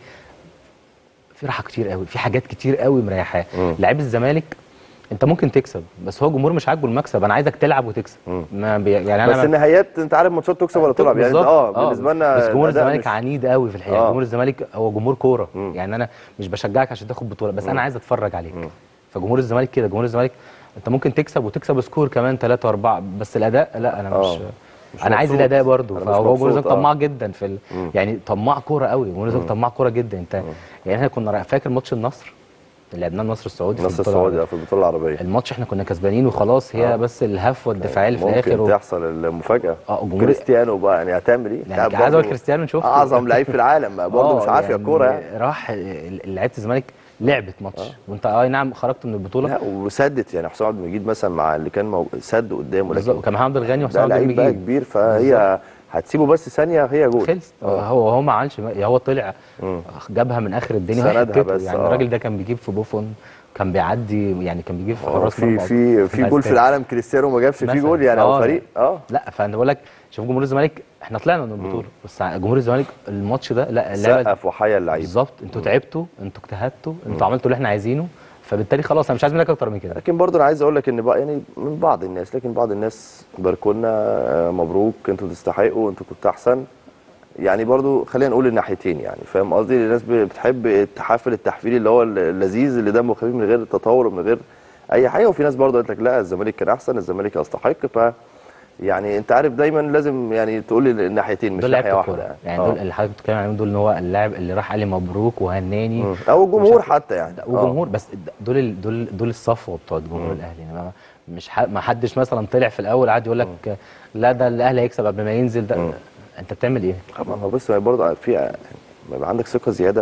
في راحه كتير قوي، في حاجات كتير قوي مريحاه. مم. لاعب الزمالك انت ممكن تكسب، بس هو الجمهور مش عاجبه المكسب، انا عايزك تلعب وتكسب. مم. ما بي... يعني انا بس النهايات انت عارف ماتشات تكسب ولا تلعب، يعني بالظبط. اه بالنسبه لنا بس جمهور الأداء الزمالك مش- عنيد قوي في الحقيقه. آه. جمهور الزمالك هو جمهور كوره، مم. يعني انا مش بشجعك عشان تاخد بطوله، بس مم. انا عايز اتفرج عليك. مم. فجمهور الزمالك كده، جمهور الزمالك انت ممكن تكسب وتكسب سكور كمان ثلاثة وأربعة، بس الاداء لا انا مش آه. مش انا عايز مبسوط. الاداء برضه. أنا مش فهو جمهور مبسوط، الزمالك آه. طماع جدا في ال... مم. يعني طماع كوره قوي، جمهور الزمالك طماع كوره جدا. انت يعني احنا كنا را- فاكر ماتش النصر اللي لعبناه النصر السعودي في النصر البطولة السعودي العربية. في البطوله العربيه الماتش احنا كنا كسبانين وخلاص، هي آه. بس الهفوه الدفاعيه اللي في الاخر ممكن و... تحصل المفاجاه. اه جمهور كريستيانو بقى يعني هتعمل ايه؟ يعني لاعب عايز اقول برضه كريستيانو شفته اعظم لعيب في العالم برضه، مش آه، عافيه الكوره يعني. راح لعيبه الزمالك لعبت ماتش وانت اه نعم خرجت من البطوله. لا وسدت يعني حسام عبد المجيد مثلا مع اللي كان مو... سد قدامه، بالظبط، لكن وكان محمد الغني ده وحسام عبد لعيب بقى المجيد كبير، فهي هتسيبه بس ثانيه هي جول. خلص. آه. هو هو ما عملش، هو طلع مم. جابها من اخر الدنيا سندها وحتته. بس، يعني آه. الراجل ده كان بيجيب في بوفون، كان بيعدي، يعني كان بيجيب في آه، حراس في مرمى. في في جول في العالم كريستيانو ما جابش فيه مثلاً. جول يعني، او آه، فريق اه لا فانا بقول لك شوف جمهور الزمالك احنا طلعنا من البطوله، بس جمهور الزمالك الماتش ده لا اللعبه سقف وحيا اللعيب. بالظبط. انتوا تعبتوا، انتوا اجتهدتوا، انتوا عملتوا اللي احنا عايزينه، فبالتالي خلاص انا مش عايز منك اكتر من كده. لكن برضه انا عايز اقول لك ان بقى يعني من بعض الناس، لكن بعض الناس باركوا لنا، آه، مبروك انتوا تستحقوا، انتوا كنتوا احسن. يعني برضه خلينا نقول الناحيتين، يعني فاهم قصدي؟ الناس بتحب التحفل التحفيلي اللي هو اللذيذ اللي دمه خفيف من غير تطور ومن غير اي حاجه، وفي ناس برضه قالت لك لا الزمالك كان احسن، الزمالك يستحق. ف يعني انت عارف دايما لازم يعني تقول لي الناحيتين مش دول ناحيه لعيبه واحده الكوره، يعني, يعني آه. دول اللي حضرتك بتتكلم عليهم دول ان هو اللاعب اللي راح قال لي مبروك وهناني مم. او الجمهور ومش عارف- حتى يعني لا، وجمهور بس دول ال- دول دول الصفوه بتوع جمهور الاهلي. يعني ما- مش ح- ما حدش مثلا طلع في الاول قعد يقول لك لا ده الاهلي هيكسب قبل ما ينزل ده. مم. انت بتعمل ايه؟ طبعا هو بص برضه في لما يبقى عندك ثقه زياده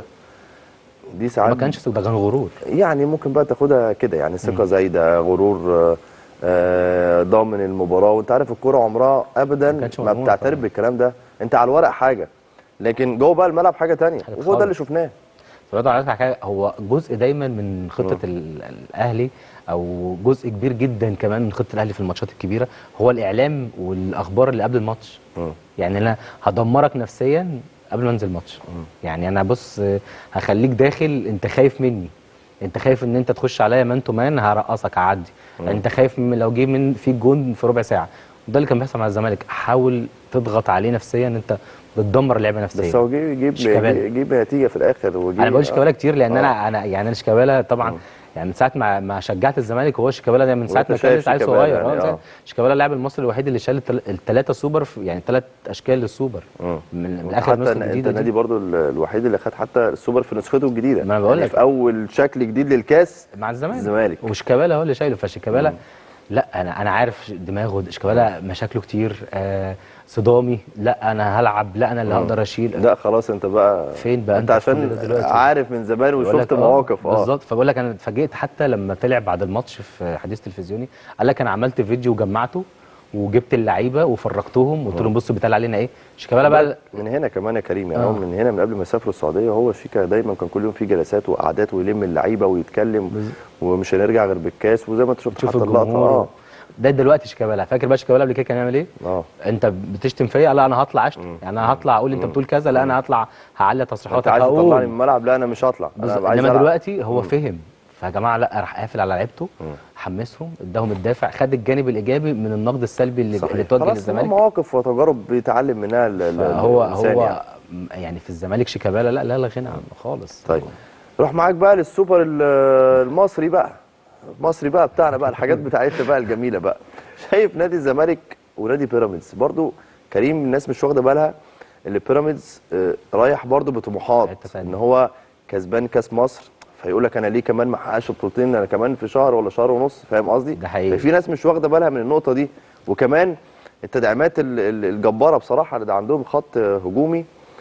دي ساعات ما كانش ده كان غرور. يعني ممكن بقى تاخدها كده، يعني ثقه زايده، غرور، آه، آه، ضامن المباراه. وانت عارف الكوره عمرها ما ابدا كانش ما مضمون بتعترف طبعا. بالكلام ده. انت على الورق حاجه، لكن جوه بقى الملعب حاجه ثانيه، حاجة وهو ده اللي خالص. شفناه. برضه على حاجه، هو جزء دايما من خطه ال- الاهلي، او جزء كبير جدا كمان من خطه الاهلي في الماتشات الكبيره هو الاعلام والاخبار اللي قبل الماتش. مم. يعني انا هدمرك نفسيا قبل ما انزل ماتش. يعني انا بص هخليك داخل انت خايف مني، انت خايف ان انت تخش عليا مان تو مان هرقصك هعدي، انت خايف من لو جه من في جون في ربع ساعه، ده اللي كان بيحصل مع الزمالك، حاول تضغط عليه نفسيا ان انت بتدمر اللعبه نفسيا. بس هو جيب جيب شيكابالا. جيب نتيجه في الاخر وجيب. انا بقول شيكابالا كتير لان آه. انا انا يعني انا شيكابالا طبعا مم. يعني من ساعه ما ما شجعت الزمالك هو شيكابالا ده من ساعه وأنت ما كان شايف لسه عيل شيكابالا صغير. يعني، اه آه. شيكابالا اللاعب المصري الوحيد اللي شال الثلاثه سوبر في يعني ثلاث اشكال للسوبر مم. من, من وأنت اخر حتى نسخه انت الجديده النادي دي. برضو ال- الوحيد اللي خد حتى السوبر في نسخته الجديده. ما أنا بقول يعني لك. في اول شكل جديد للكاس مع الزمالك الزمالك. وشيكابالا هو اللي شايله. فشيكابالا مم. لا انا انا عارف دماغه شيكابالا مشاكله كتير. آه صدامي، لا انا هلعب، لا انا اللي مم. هقدر اشيل. لا خلاص انت بقى فين بقى انت أنت في كل عشان ده دلوقتي؟ عارف من زمان بقول وشفت لك آه، مواقف. اه بالظبط. فبقول لك انا اتفاجئت حتى لما طلع بعد الماتش في حديث تلفزيوني قال لك انا عملت فيديو وجمعته وجبت اللعيبه وفرجتهم وقلت لهم بصوا بيتقال علينا ايه. شيكابالا بقى من هنا كمان يا كريم يعني آه. هو من هنا من قبل ما يسافروا السعوديه هو شيكا دايما كان كل يوم في جلسات وقعدات ويلم اللعيبه ويتكلم بز- ومش هنرجع غير بالكاس وزي ما انت شفت تشوف حتى اللقطه. الجمهور اه ده دلوقتي شيكابالا. فاكر بقى شيكابالا قبل كده كان يعمل ايه؟ اه انت بتشتم فيا، لا انا هطلع اشتم. يعني انا هطلع اقول انت بتقول كذا، لا انا هطلع هعلي انت ابتصاحاتك عايز تطلعني هقول. من الملعب، لا انا مش هطلع بز... انا عايز انما ألعب. دلوقتي هو فهم. فيا جماعه لا راح قافل على لعيبته، حمسهم، اداهم الدافع، خد الجانب الايجابي من النقد السلبي اللي, اللي صحيح توجه خلاص للزمالك. مواقف وتجارب بيتعلم منها ال- ال- فهو الانسان هو يعني. يعني في الزمالك شيكابالا لا لا لا غنى عنه خالص. طيب نروح معاك بقى للسوبر ال- المصري بقى المصري بقى بتاعنا بقى الحاجات بتاعتنا بقى الجميله بقى. شايف نادي الزمالك ونادي بيراميدز برضو كريم الناس مش واخده بالها اللي بيراميدز آه، رايح برضو بطموحات حتة تانية. ان هو كسبان كاس مصر فيقول لك انا ليه كمان ما حققش بطولتين انا كمان في شهر ولا شهر ونص فاهم قصدي؟ ده حقيقي. في ناس مش واخده بالها من النقطه دي وكمان التدعيمات ال- ال- الجباره بصراحه اللي عندهم خط هجومي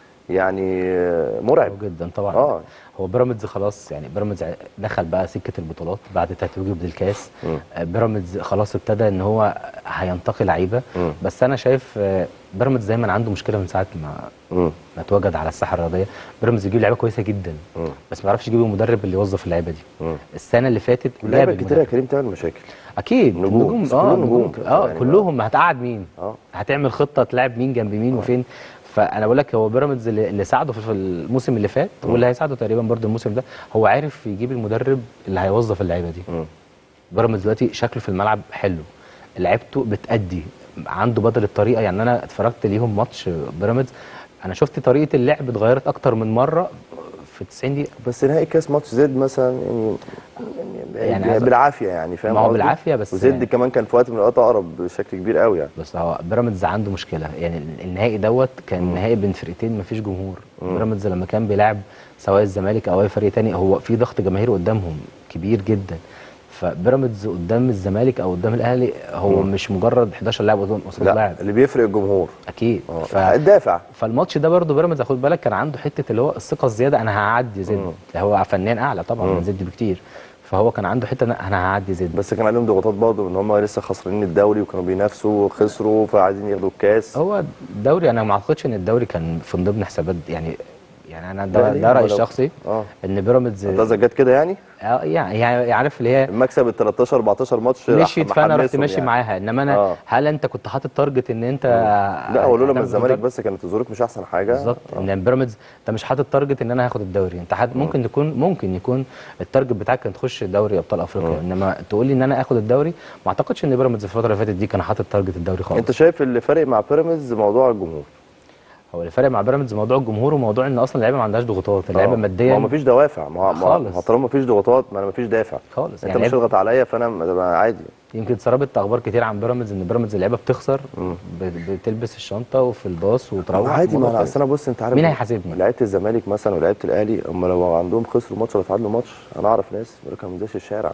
يعني آه، مرعب جدا طبعا. اه هو بيراميدز خلاص يعني بيراميدز دخل بقى سكه البطولات بعد تتويجه بالكاس. مم. آه، بيراميدز خلاص ابتدى ان هو هينتقي لعيبه. مم. بس انا شايف آه، بيراميدز دايما عنده مشكله من ساعه ما مم. ما اتوجد على الساحه الرياضيه. بيراميدز يجيب لعيبه كويسه جدا مم. بس ما يعرفش يجيب المدرب اللي يوظف اللعيبه دي. مم. السنه اللي فاتت اللعيبه جاب كتير يا المدرب. كريم تعمل مشاكل اكيد نجوم، بس اه كلهم نجوم نجوم. اه يعني كلهم. هتقعد مين؟ اه هتعمل خطه تلعب مين جنب مين وفين. فانا بقول لك هو بيراميدز اللي اللي ساعده في في الموسم اللي فات واللي هيساعده تقريبا برضه الموسم ده هو عارف يجيب المدرب اللي هيوظف اللعيبه دي. مم. بيراميدز دلوقتي شكله في الملعب حلو، لعيبته بتأدي، عنده بدل الطريقه. يعني انا اتفرجت ليهم ماتش بيراميدز انا شفت طريقه اللعب اتغيرت اكتر من مره في تسعين دقيقه. بس نهائي كاس ماتش زد مثلا يعني يعني يعني عايز- بالعافيه يعني فاهم ما هو قصدي؟ بالعافية بس وزد يعني- كمان كان في وقت من الاوقات اقرب بشكل كبير قوي يعني. بس هو بيراميدز عنده مشكله. يعني النهائي دوت كان نهائي بين فرقتين مفيش جمهور. بيراميدز لما كان بيلعب سواء الزمالك او اي فريق تاني هو في ضغط جماهيري قدامهم كبير جدا. فبيراميدز قدام الزمالك او قدام الاهلي هو مم. مش مجرد حداشر لاعب قدام قصاد لا لاعب. اللي بيفرق الجمهور اكيد. اه ف... الدافع فالماتش ده برضه بيراميدز خد بالك كان عنده حته اللي هو الثقه الزياده انا هعدي زد. مم. هو فنان اعلى طبعا مم. من زد بكتير. فهو كان عنده حته إن انا هعدي زد. بس كان عليهم ضغوطات برضه ان هم لسه خسرانين الدوري وكانوا بينافسوا وخسروا فعايزين ياخدوا الكاس. هو الدوري انا ما اعتقدش ان الدوري كان في ضمن حسابات يعني يعني انا لا ده, ليه؟ ده رايي ما لو- الشخصي اه ان بيراميدز انت جت كده يعني آه، يعني يعني عارف اللي هي المكسب ال تلتاشر اربعتاشر ماتش راح مشيت فانا رحت محمسهم ماشي يعني. معاها. انما انا آه. هل انت كنت حاطط تارجت ان انت لا هو لولا ما هتاخد الزمالك الدوري؟ بس كانت الظروف مش احسن حاجه. بالظبط. آه. ان بيراميدز انت مش حاطط تارجت ان انا هاخد الدوري. انت حد ممكن يكون ممكن يكون التارجت بتاعك كان تخش دوري ابطال افريقيا. انما تقول لي ان انا اخد الدوري ما اعتقدش ان بيراميدز في الفتره اللي فاتت دي كان حاطط تارجت الدوري خالص. انت شايف اللي فارق مع بيراميدز موضوع الجمهور؟ هو اللي فارق مع بيراميدز موضوع الجمهور وموضوع ان اصلا اللعيبه ما عندهاش ضغوطات. اللعيبه آه. ماديا ما هو مفيش دوافع ما هو ما هو- خالص. ما هو طالما مفيش ضغوطات ما انا مفيش دافع خالص. انت يعني مش هتضغط عليا فانا م- عادي. يمكن سربت اخبار كتير عن بيراميدز ان بيراميدز اللعيبه بتخسر ب- بتلبس الشنطه وفي الباص وتروح. عادي ما الموضوع انا خلص. اصل انا بص انت عارف مين هيحاسبني؟ لعيبه الزمالك مثلا ولعيبه الاهلي هم لو عندهم خسروا ماتش ولا تعادلوا ماتش انا اعرف ناس بيقول لك انا ما بنزلش الشارع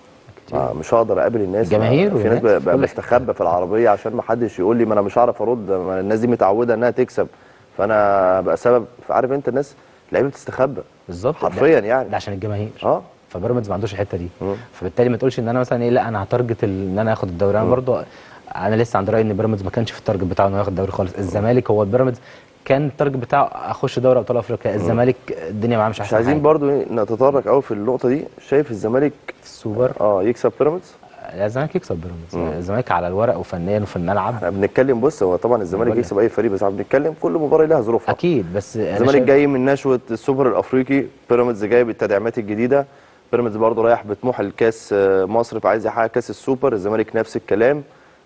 ما مش هقدر اقابل الناس. الجماهير في ناس والناس بقى كل بستخبى في العربيه عشان ما حدش يقول لي ما انا مش هعرف ارد ما الناس دي متعوده انها تكسب فانا بقى سبب عارف انت الناس لعيبه بتستخبى بالظبط. حرفيا ده- يعني. ده عشان الجماهير. اه فبيراميدز ما عندوش الحته دي. مم. فبالتالي ما تقولش ان انا مثلا ايه لا انا هتارجت ال- ان انا اخد الدوري. انا برضو انا لسه عند رايي ان بيراميدز ما كانش في التارجت بتاعه انه ياخد الدوري خالص. الزمالك هو بيراميدز كان التارجت بتاعه اخش دوري ابطال افريقيا. الزمالك الدنيا معاه مش مش احسن عايزين حاجة. برضو إيه نتطرق قوي في النقطه دي. شايف الزمالك في السوبر اه يكسب بيراميدز؟ لا، الزمالك يكسب بيراميدز. الزمالك على الورق وفنيا وفي الملعب احنا بنتكلم بص هو طبعا الزمالك بقول لك. يكسب اي فريق بس احنا بنتكلم كل مباراه لها ظروفها. اكيد. بس أنا الزمالك شايف- جاي من نشوه السوبر الافريقي بيراميدز جاي بالتدعيمات الجديده بيراميدز برضه رايح بطموح الكاس آه، مصر فعايز يحقق كاس السوبر الزمالك نفس الكلام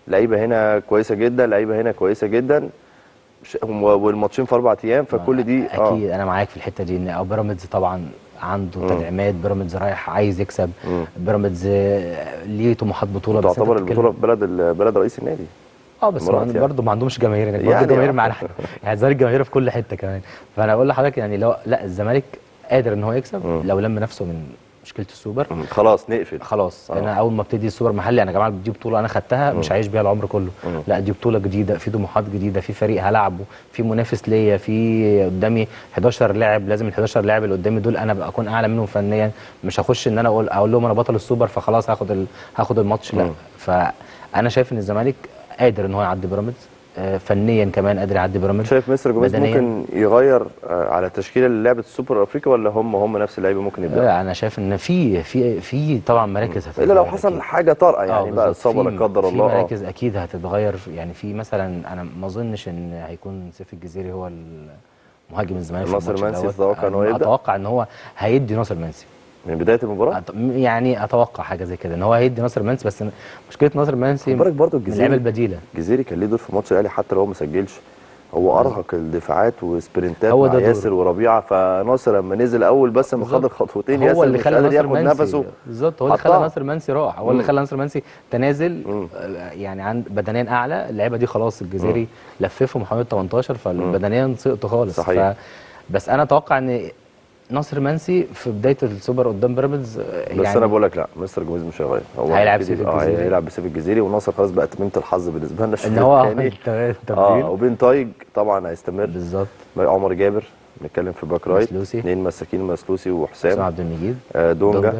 لعيبه هنا كويسه جدا، لعيبه هنا كويسه جدا، ش- والماتشين في اربع ايام، فكل دي اكيد انا معاك في الحته دي، ان بيراميدز طبعا عنده مم. تدعيمات، بيراميدز رايح عايز يكسب، مم. بيراميدز آه، ليه طموحات بطوله. بس أنت تعتبر بتتكلم- البطوله في بلد ال- بلد رئيس النادي. اه بس إمارات يعني. برضه ما عندهمش جماهير هناك، برضه يعني جماهير آه. معانا احنا يعني الزمالك جماهيره في كل حته كمان. فانا اقول لحضرتك يعني لو لا الزمالك قادر ان هو يكسب مم. لو لم نفسه من مشكله السوبر. مم. خلاص نقفل. خلاص آه. انا اول ما ابتدي السوبر محلي انا يا جماعه دي بطوله انا خدتها مش هعيش بيها العمر كله. مم. لا دي بطوله جديده، في طموحات جديده، في فريق هلعبه، في منافس ليا، في قدامي حداشر لاعب، لازم ال حداشر لاعب اللي قدامي دول انا بقى اكون اعلى منهم فنيا. مش هخش ان انا اقول اقول لهم انا بطل السوبر فخلاص هاخد ال... هاخد الماتش. لا مم. فانا شايف ان الزمالك قادر ان هو يعدي بيراميدز، آه، فنيا كمان قادر يعدي بيراميدز. شايف مستر جوميز بدنياً. ممكن يغير آه، على تشكيله اللي لعبت السوبر الافريقي، ولا هم هم نفس اللعيبه ممكن يبداوا؟ لا انا شايف ان في في في طبعا مراكز الا لو هتتغير حصل أكيد. حاجه طارئه آه يعني بقى بالظبط. اصابه في- لا قدر الله. في اه مراكز اكيد هتتغير، يعني في مثلا انا ما اظنش ان هيكون سيف الجزيري هو مهاجم الزمالك في ناصر الماتش منسي دوت. تتوقع إن هو أنا يبدأ؟ اتوقع ان هو هيدي ناصر منسي. من بدايه المباراه. أت- يعني اتوقع حاجه زي كده ان هو هيدي ناصر منسي. بس مشكله ناصر منسي خد بالك برضه من اللعيبه الجزيري البديله. الجزيري كان ليه دور في ماتش الاهلي حتى لو هو ما سجلش، هو ارهق الدفاعات وسبرنتات هو مع ده دوره. ياسر وربيعه، فناصر لما نزل اول بس ما خد بالظبط. الخطوتين هو ياسر اللي مش خلى قادر ناصر ياخد منسي نفسه. بالظبط، هو اللي خلى حطها. ناصر منسي راح، هو اللي مم. خلى ناصر منسي تنازل. مم. آه، يعني عند بدنيا اعلى اللعيبه دي خلاص الجزيري لففهم حوالي تمنتاشر فبدنيا سقطوا خالص. صحيح. ف بس انا اتوقع ان ناصر منسي في بدايه السوبر قدام بيراميدز آه، بس يعني انا بقول لك لا، مستر جوميز مش هيغير، هو هيلعب هيبتدي- سيف اه الجزيري. هيلعب بسيف الجزيري، وناصر خلاص بقى تميمه الحظ بالنسبه لنا الشوط ان هو الثاني. التبديل. اه وبين تايج طبعا هيستمر. بالظبط. عمر جابر نتكلم في باك رايت، مسلوسي. اثنين مساكين مسلوسي حسام وحسام، عبد المجيد. آه دونجا, دونجا.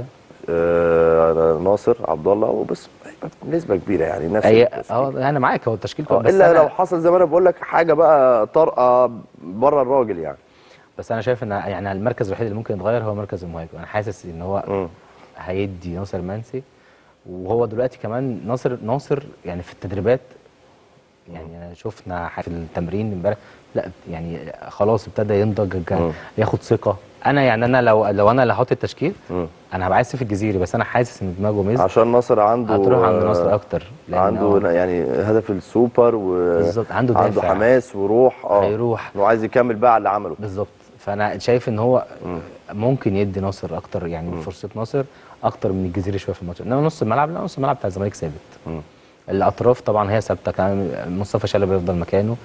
آه ناصر عبد الله، وبس نسبه كبيره يعني نفس اي التشكيل. اه انا معاك هو التشكيل آه بس الا أنا لو حصل زي ما انا بقول لك حاجه بقى طارئه بره الراجل يعني. بس انا شايف ان يعني المركز الوحيد اللي ممكن يتغير هو مركز المهاجم. انا حاسس ان هو مم. هيدي ناصر منسي. وهو دلوقتي كمان ناصر ناصر يعني في التدريبات يعني شفنا في التمرين امبارح لا يعني خلاص ابتدى ينضج مم. ياخد ثقه. انا يعني انا لو لو انا اللي هحط التشكيل مم. انا هبقى عايز سيف الجزيري، بس انا حاسس ان دماغه ميز عشان ناصر عنده هتروح عند آه، ناصر اكتر لأن عنده هو يعني هدف السوبر و بالظبط عنده عنده دافع. حماس وروح. اه هيروح. انه عايز يكمل بقى على اللي عمله. بالظبط. فانا شايف ان هو ممكن يدي ناصر اكتر يعني مم. فرصه ناصر اكتر من الجزيري شويه في الماتش. انما نص الملعب لا، نص الملعب بتاع الزمالك ثابت. مم. الاطراف طبعا هي ثابته، كان مصطفى شلبي بيفضل مكانه،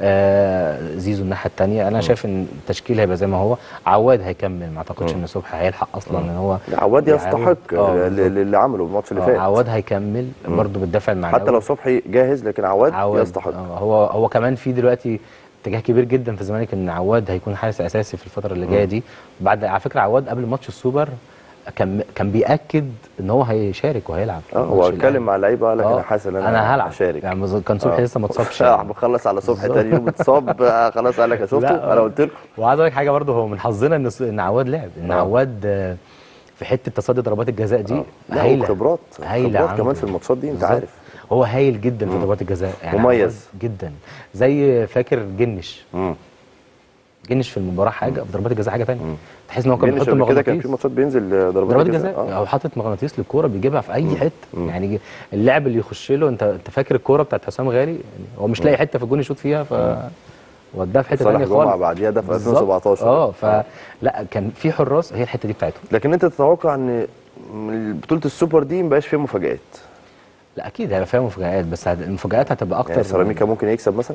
آه زيزو الناحيه الثانيه. انا شايف ان التشكيل هيبقى زي ما هو. عواد هيكمل، ما اعتقدش ان صبحي هيلحق اصلا ان هو عواد يعود. يستحق آه، ل- بالظبط. اللي عمله الماتش اللي آه، فات. عواد هيكمل برضه بالدفع المعنوي. حتى لو صبحي جاهز لكن عواد, عواد يستحق. آه، هو هو كمان في دلوقتي اتجاه كبير جدا في الزمالك ان عواد هيكون حارس اساسي في الفتره اللي جايه دي. بعد على فكره عواد قبل ماتش السوبر كان كان بياكد ان هو هيشارك وهيلعب. اه هو اتكلم مع اللعيبه قال لك انا حاسس ان انا انا هلعب هشارك. يعني مز- كان صبحي آه. لسه ما اتصابش اه يعني. بخلص على صبحي بالظبط. تاني يوم اتصاب آه، خلاص قال لك شفته لا، انا قلت لكم. وعايز اقول لك حاجه برضه هو من حظنا ان ان عواد لعب ان آه. عواد آه، في حته تصدي ضربات الجزاء دي آه. لا هايله. خبرات هايله خبرات عنده. كمان في الماتشات دي انت بالظبط. عارف. هو هايل جدا في ضربات الجزاء يعني مميز. عواد جدا. زي فاكر جنش امم جنش في المباراه حاجه في ضربات الجزاء حاجه ثانيه. تحس ان هو كان جنش بيحط قبل كده كان مغناطيس في ماتشات بينزل آه، ضربات ضربات جزاء. جزاء آه. او حاطط مغناطيس للكوره بيجيبها في اي حته. يعني اللاعب اللي يخش له انت انت فاكر الكوره بتاعت حسام غالي يعني هو مش لاقي حته في الجون يشوط فيها ف وداها في حته صالح ثانيه جمعه خالص. بعديها ده في بالظبط. ألفين وسبعتاشر. اه فلا كان في حراس هي الحته دي بتاعتهم. لكن انت تتوقع ان من بطوله السوبر دي ما بقاش فيها مفاجآت؟ لا اكيد هيبقى فيها مفاجآت بس هت- المفاجآت هتبقى اكتر. يعني سيراميكا ممكن يكسب مثلا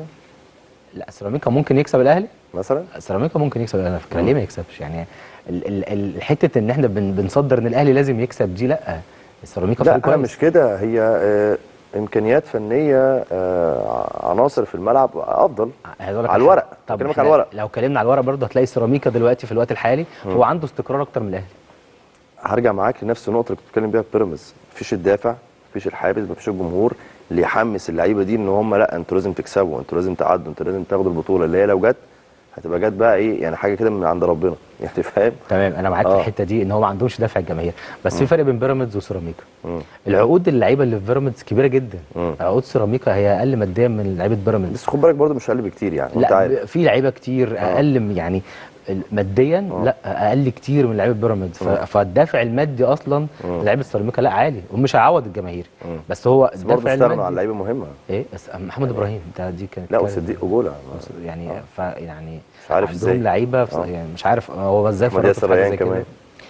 لا سيراميكا ممكن يكسب الاهلي. مثلا سيراميكا ممكن يكسب الاهلي على فكره. ليه ما يكسبش يعني ال- ال- ال- حته ان احنا بن بنصدر ان الاهلي لازم يكسب دي لا. سيراميكا لا فريق انا كويس. مش كده، هي آه، امكانيات فنيه آه، عناصر في الملعب افضل عايز أقول لك على الورق. طب بكلمك إحنا على الورق. لو اتكلمنا على الورق برضه هتلاقي سيراميكا دلوقتي في الوقت الحالي هو عنده استقرار اكتر من الاهلي. هرجع معاك لنفس النقطه اللي كنت بتكلم بيها في بيراميدز، مفيش الدافع، مفيش الحافز، مفيش الجمهور اللي يحمس اللعيبه دي ان هم لا انتوا لازم تكسبوا، انتوا لازم تعدوا، انتوا لازم تاخدوا البطوله اللي هي لو جت هتبقى جت بقى ايه يعني حاجه كده من عند ربنا يعني فاهم. تمام انا معاك آه. في الحته دي ان هو ما عندهمش دافع الجماهير بس في فرق بين بيراميدز وسيراميكا. مم. العقود اللعيبه اللي في بيراميدز كبيره جدا. مم. عقود سيراميكا هي اقل ماديا من لعيبه بيراميدز. بس خد بالك برضه مش اقل بكتير يعني انت لا عارف. ب- في لعيبه كتير اقل من- يعني ماديا آه. لا اقل كتير من لعيبه بيراميدز، ف- فالدافع المادي اصلا لعيبه سيراميكا لا عالي ومش هيعوض الجماهير، بس هو بس برضه الدافع استغنوا عن المادي لعيبه مهمه. ايه بس محمد ابراهيم ده دي كانت لا كارثة. وصديق اجولا يعني ف يعني مش عارف عندهم ازاي. لعيبه في- آه. يعني مش عارف هو ازاي احمد فرطوا ياسر في حاجه ريان زي كده. كمان.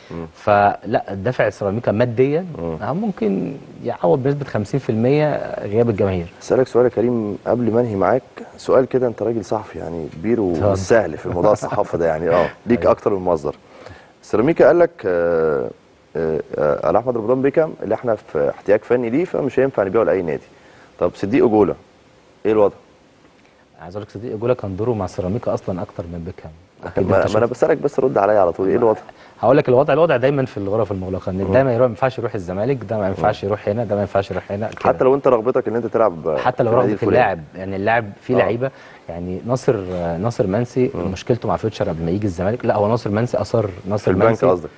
فلا الدافع السيراميكا ماديا آه، ممكن يعوض بنسبه خمسين في المية غياب الجماهير. اسالك سؤال يا كريم قبل ما انهي معاك، سؤال كده، انت راجل صحفي يعني كبير اتفضل. ومش سهل في موضوع الصحافه ده يعني اه ليك أيوة. اكتر من مصدر. سيراميكا قال لك آه آه آه على احمد رمضان بيكام اللي احنا في احتياج فني ليه فمش هينفع نبيعه لاي نادي. طب صديق اجولا ايه الوضع؟ عايز اقول لك صديق اجولا كان دوره مع سيراميكا اصلا اكتر من بيكهام. أكيد ما, أنت ما انا شفت. بسالك بس رد عليا على طول، ايه الوضع؟ هقول لك الوضع الوضع دايما في الغرف المغلقه ان ده ما يروح- ما ينفعش يروح الزمالك، ده ما ينفعش يروح هنا، ده ما ينفعش يروح هنا كده. حتى لو انت رغبتك ان انت تلعب حتى لو في النادي رغبه الفلاني. اللاعب، يعني اللاعب في آه. لعيبه يعني ناصر ناصر منسي مشكلته مع فيوتشر قبل ما يجي الزمالك، لا هو ناصر منسي اصر ناصر في البنك منسي قصدك؟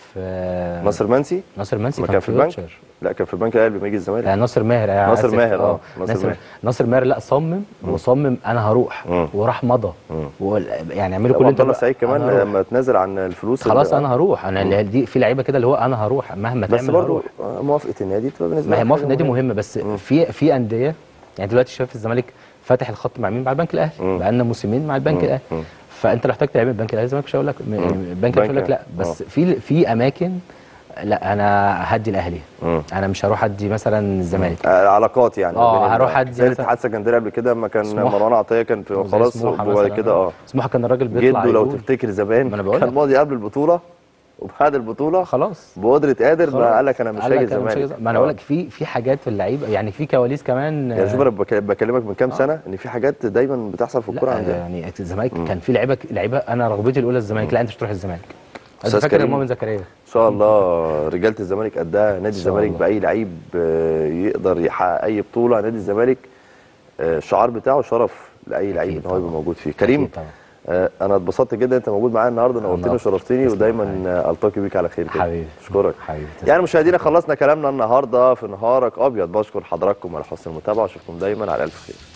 في ناصر منسي؟ ناصر منسي ما كان, كان في البنك؟ فيوتشر. لا كان في البنك قبل ما يجي الزمالك. لا ناصر ماهر آه ناصر آسف. ماهر، آه، ناصر ناصر ماهر. ناصر ماهر لا صمم وصمم انا هروح مم. وراح مضى وال- يعني اعملوا كل كل اللي انت انت سعيد كمان أنا هروح. لما تنازل عن الفلوس خلاص اللي- انا هروح انا اللي دي في لعيبه كده اللي هو انا هروح مهما بس تعمل برضه هروح. موافقه النادي بتبقى بالنسبه ما هي لك موافقه حاجة النادي مهمة. مهمه بس في في انديه يعني دلوقتي شايف الزمالك فاتح الخط مع مين؟ مع البنك الاهلي، بقى لنا موسمين مع البنك الاهلي. فانت لو احتجت تعمل البنك الاهلي الزمالك مش هيقول لك يعني البنك الاهلي يقول لك لا، بس في في اماكن لا انا هدي الاهلي، انا مش هروح ادي مثلا الزمالك. آه، علاقات يعني آه، بين ال- هروح أدي زي مثلا- الاتحاد السكندري قبل كده اما كان سموحة. مروان عطيه كان في زي خلاص سموحة وبعد مثلاً. كده اه سموحه كان الراجل بيطلع جده لو يقول تفتكر زمان ما أنا بقول كان لك. ماضي قبل البطوله وبعد البطوله خلاص بقدره قادر خلاص. ما قال لك انا مش قال هاجي لك أنا مش هاجي الزمالك. ما انا بقول لك في في حاجات في اللعيبه يعني في كواليس كمان. يعني شوف انا بك- بكلمك من كام سنه ان في حاجات دايما بتحصل في الكوره لا عندنا. يعني الزمالك كان في لعيبه لعيبه انا رغبتي الاولى الزمالك، لا انت مش تروح الزمالك. انت أستاذ فاكر كريم. مؤمن زكريا؟ ان شاء الله رجاله الزمالك قدها نادي شاء الزمالك الله. باي لعيب آه، يقدر يحقق اي بطوله. نادي الزمالك آه، الشعار بتاعه شرف لاي لعيب ان أكيد هو يبقى طبعاً. موجود فيه. كريم أكيد طبعاً. آه، انا اتبسطت جدا انت موجود معايا النهارده، نورتني الله. وشرفتني تسلم ودايما حبيبي. آه، التقي بيك على خير كده. حبيبي. اشكرك. حبيبي. يعني مشاهدينا خلصنا كلامنا النهارده في نهارك ابيض، بشكر حضراتكم على حسن المتابعه واشوفكم دايما على الف خير.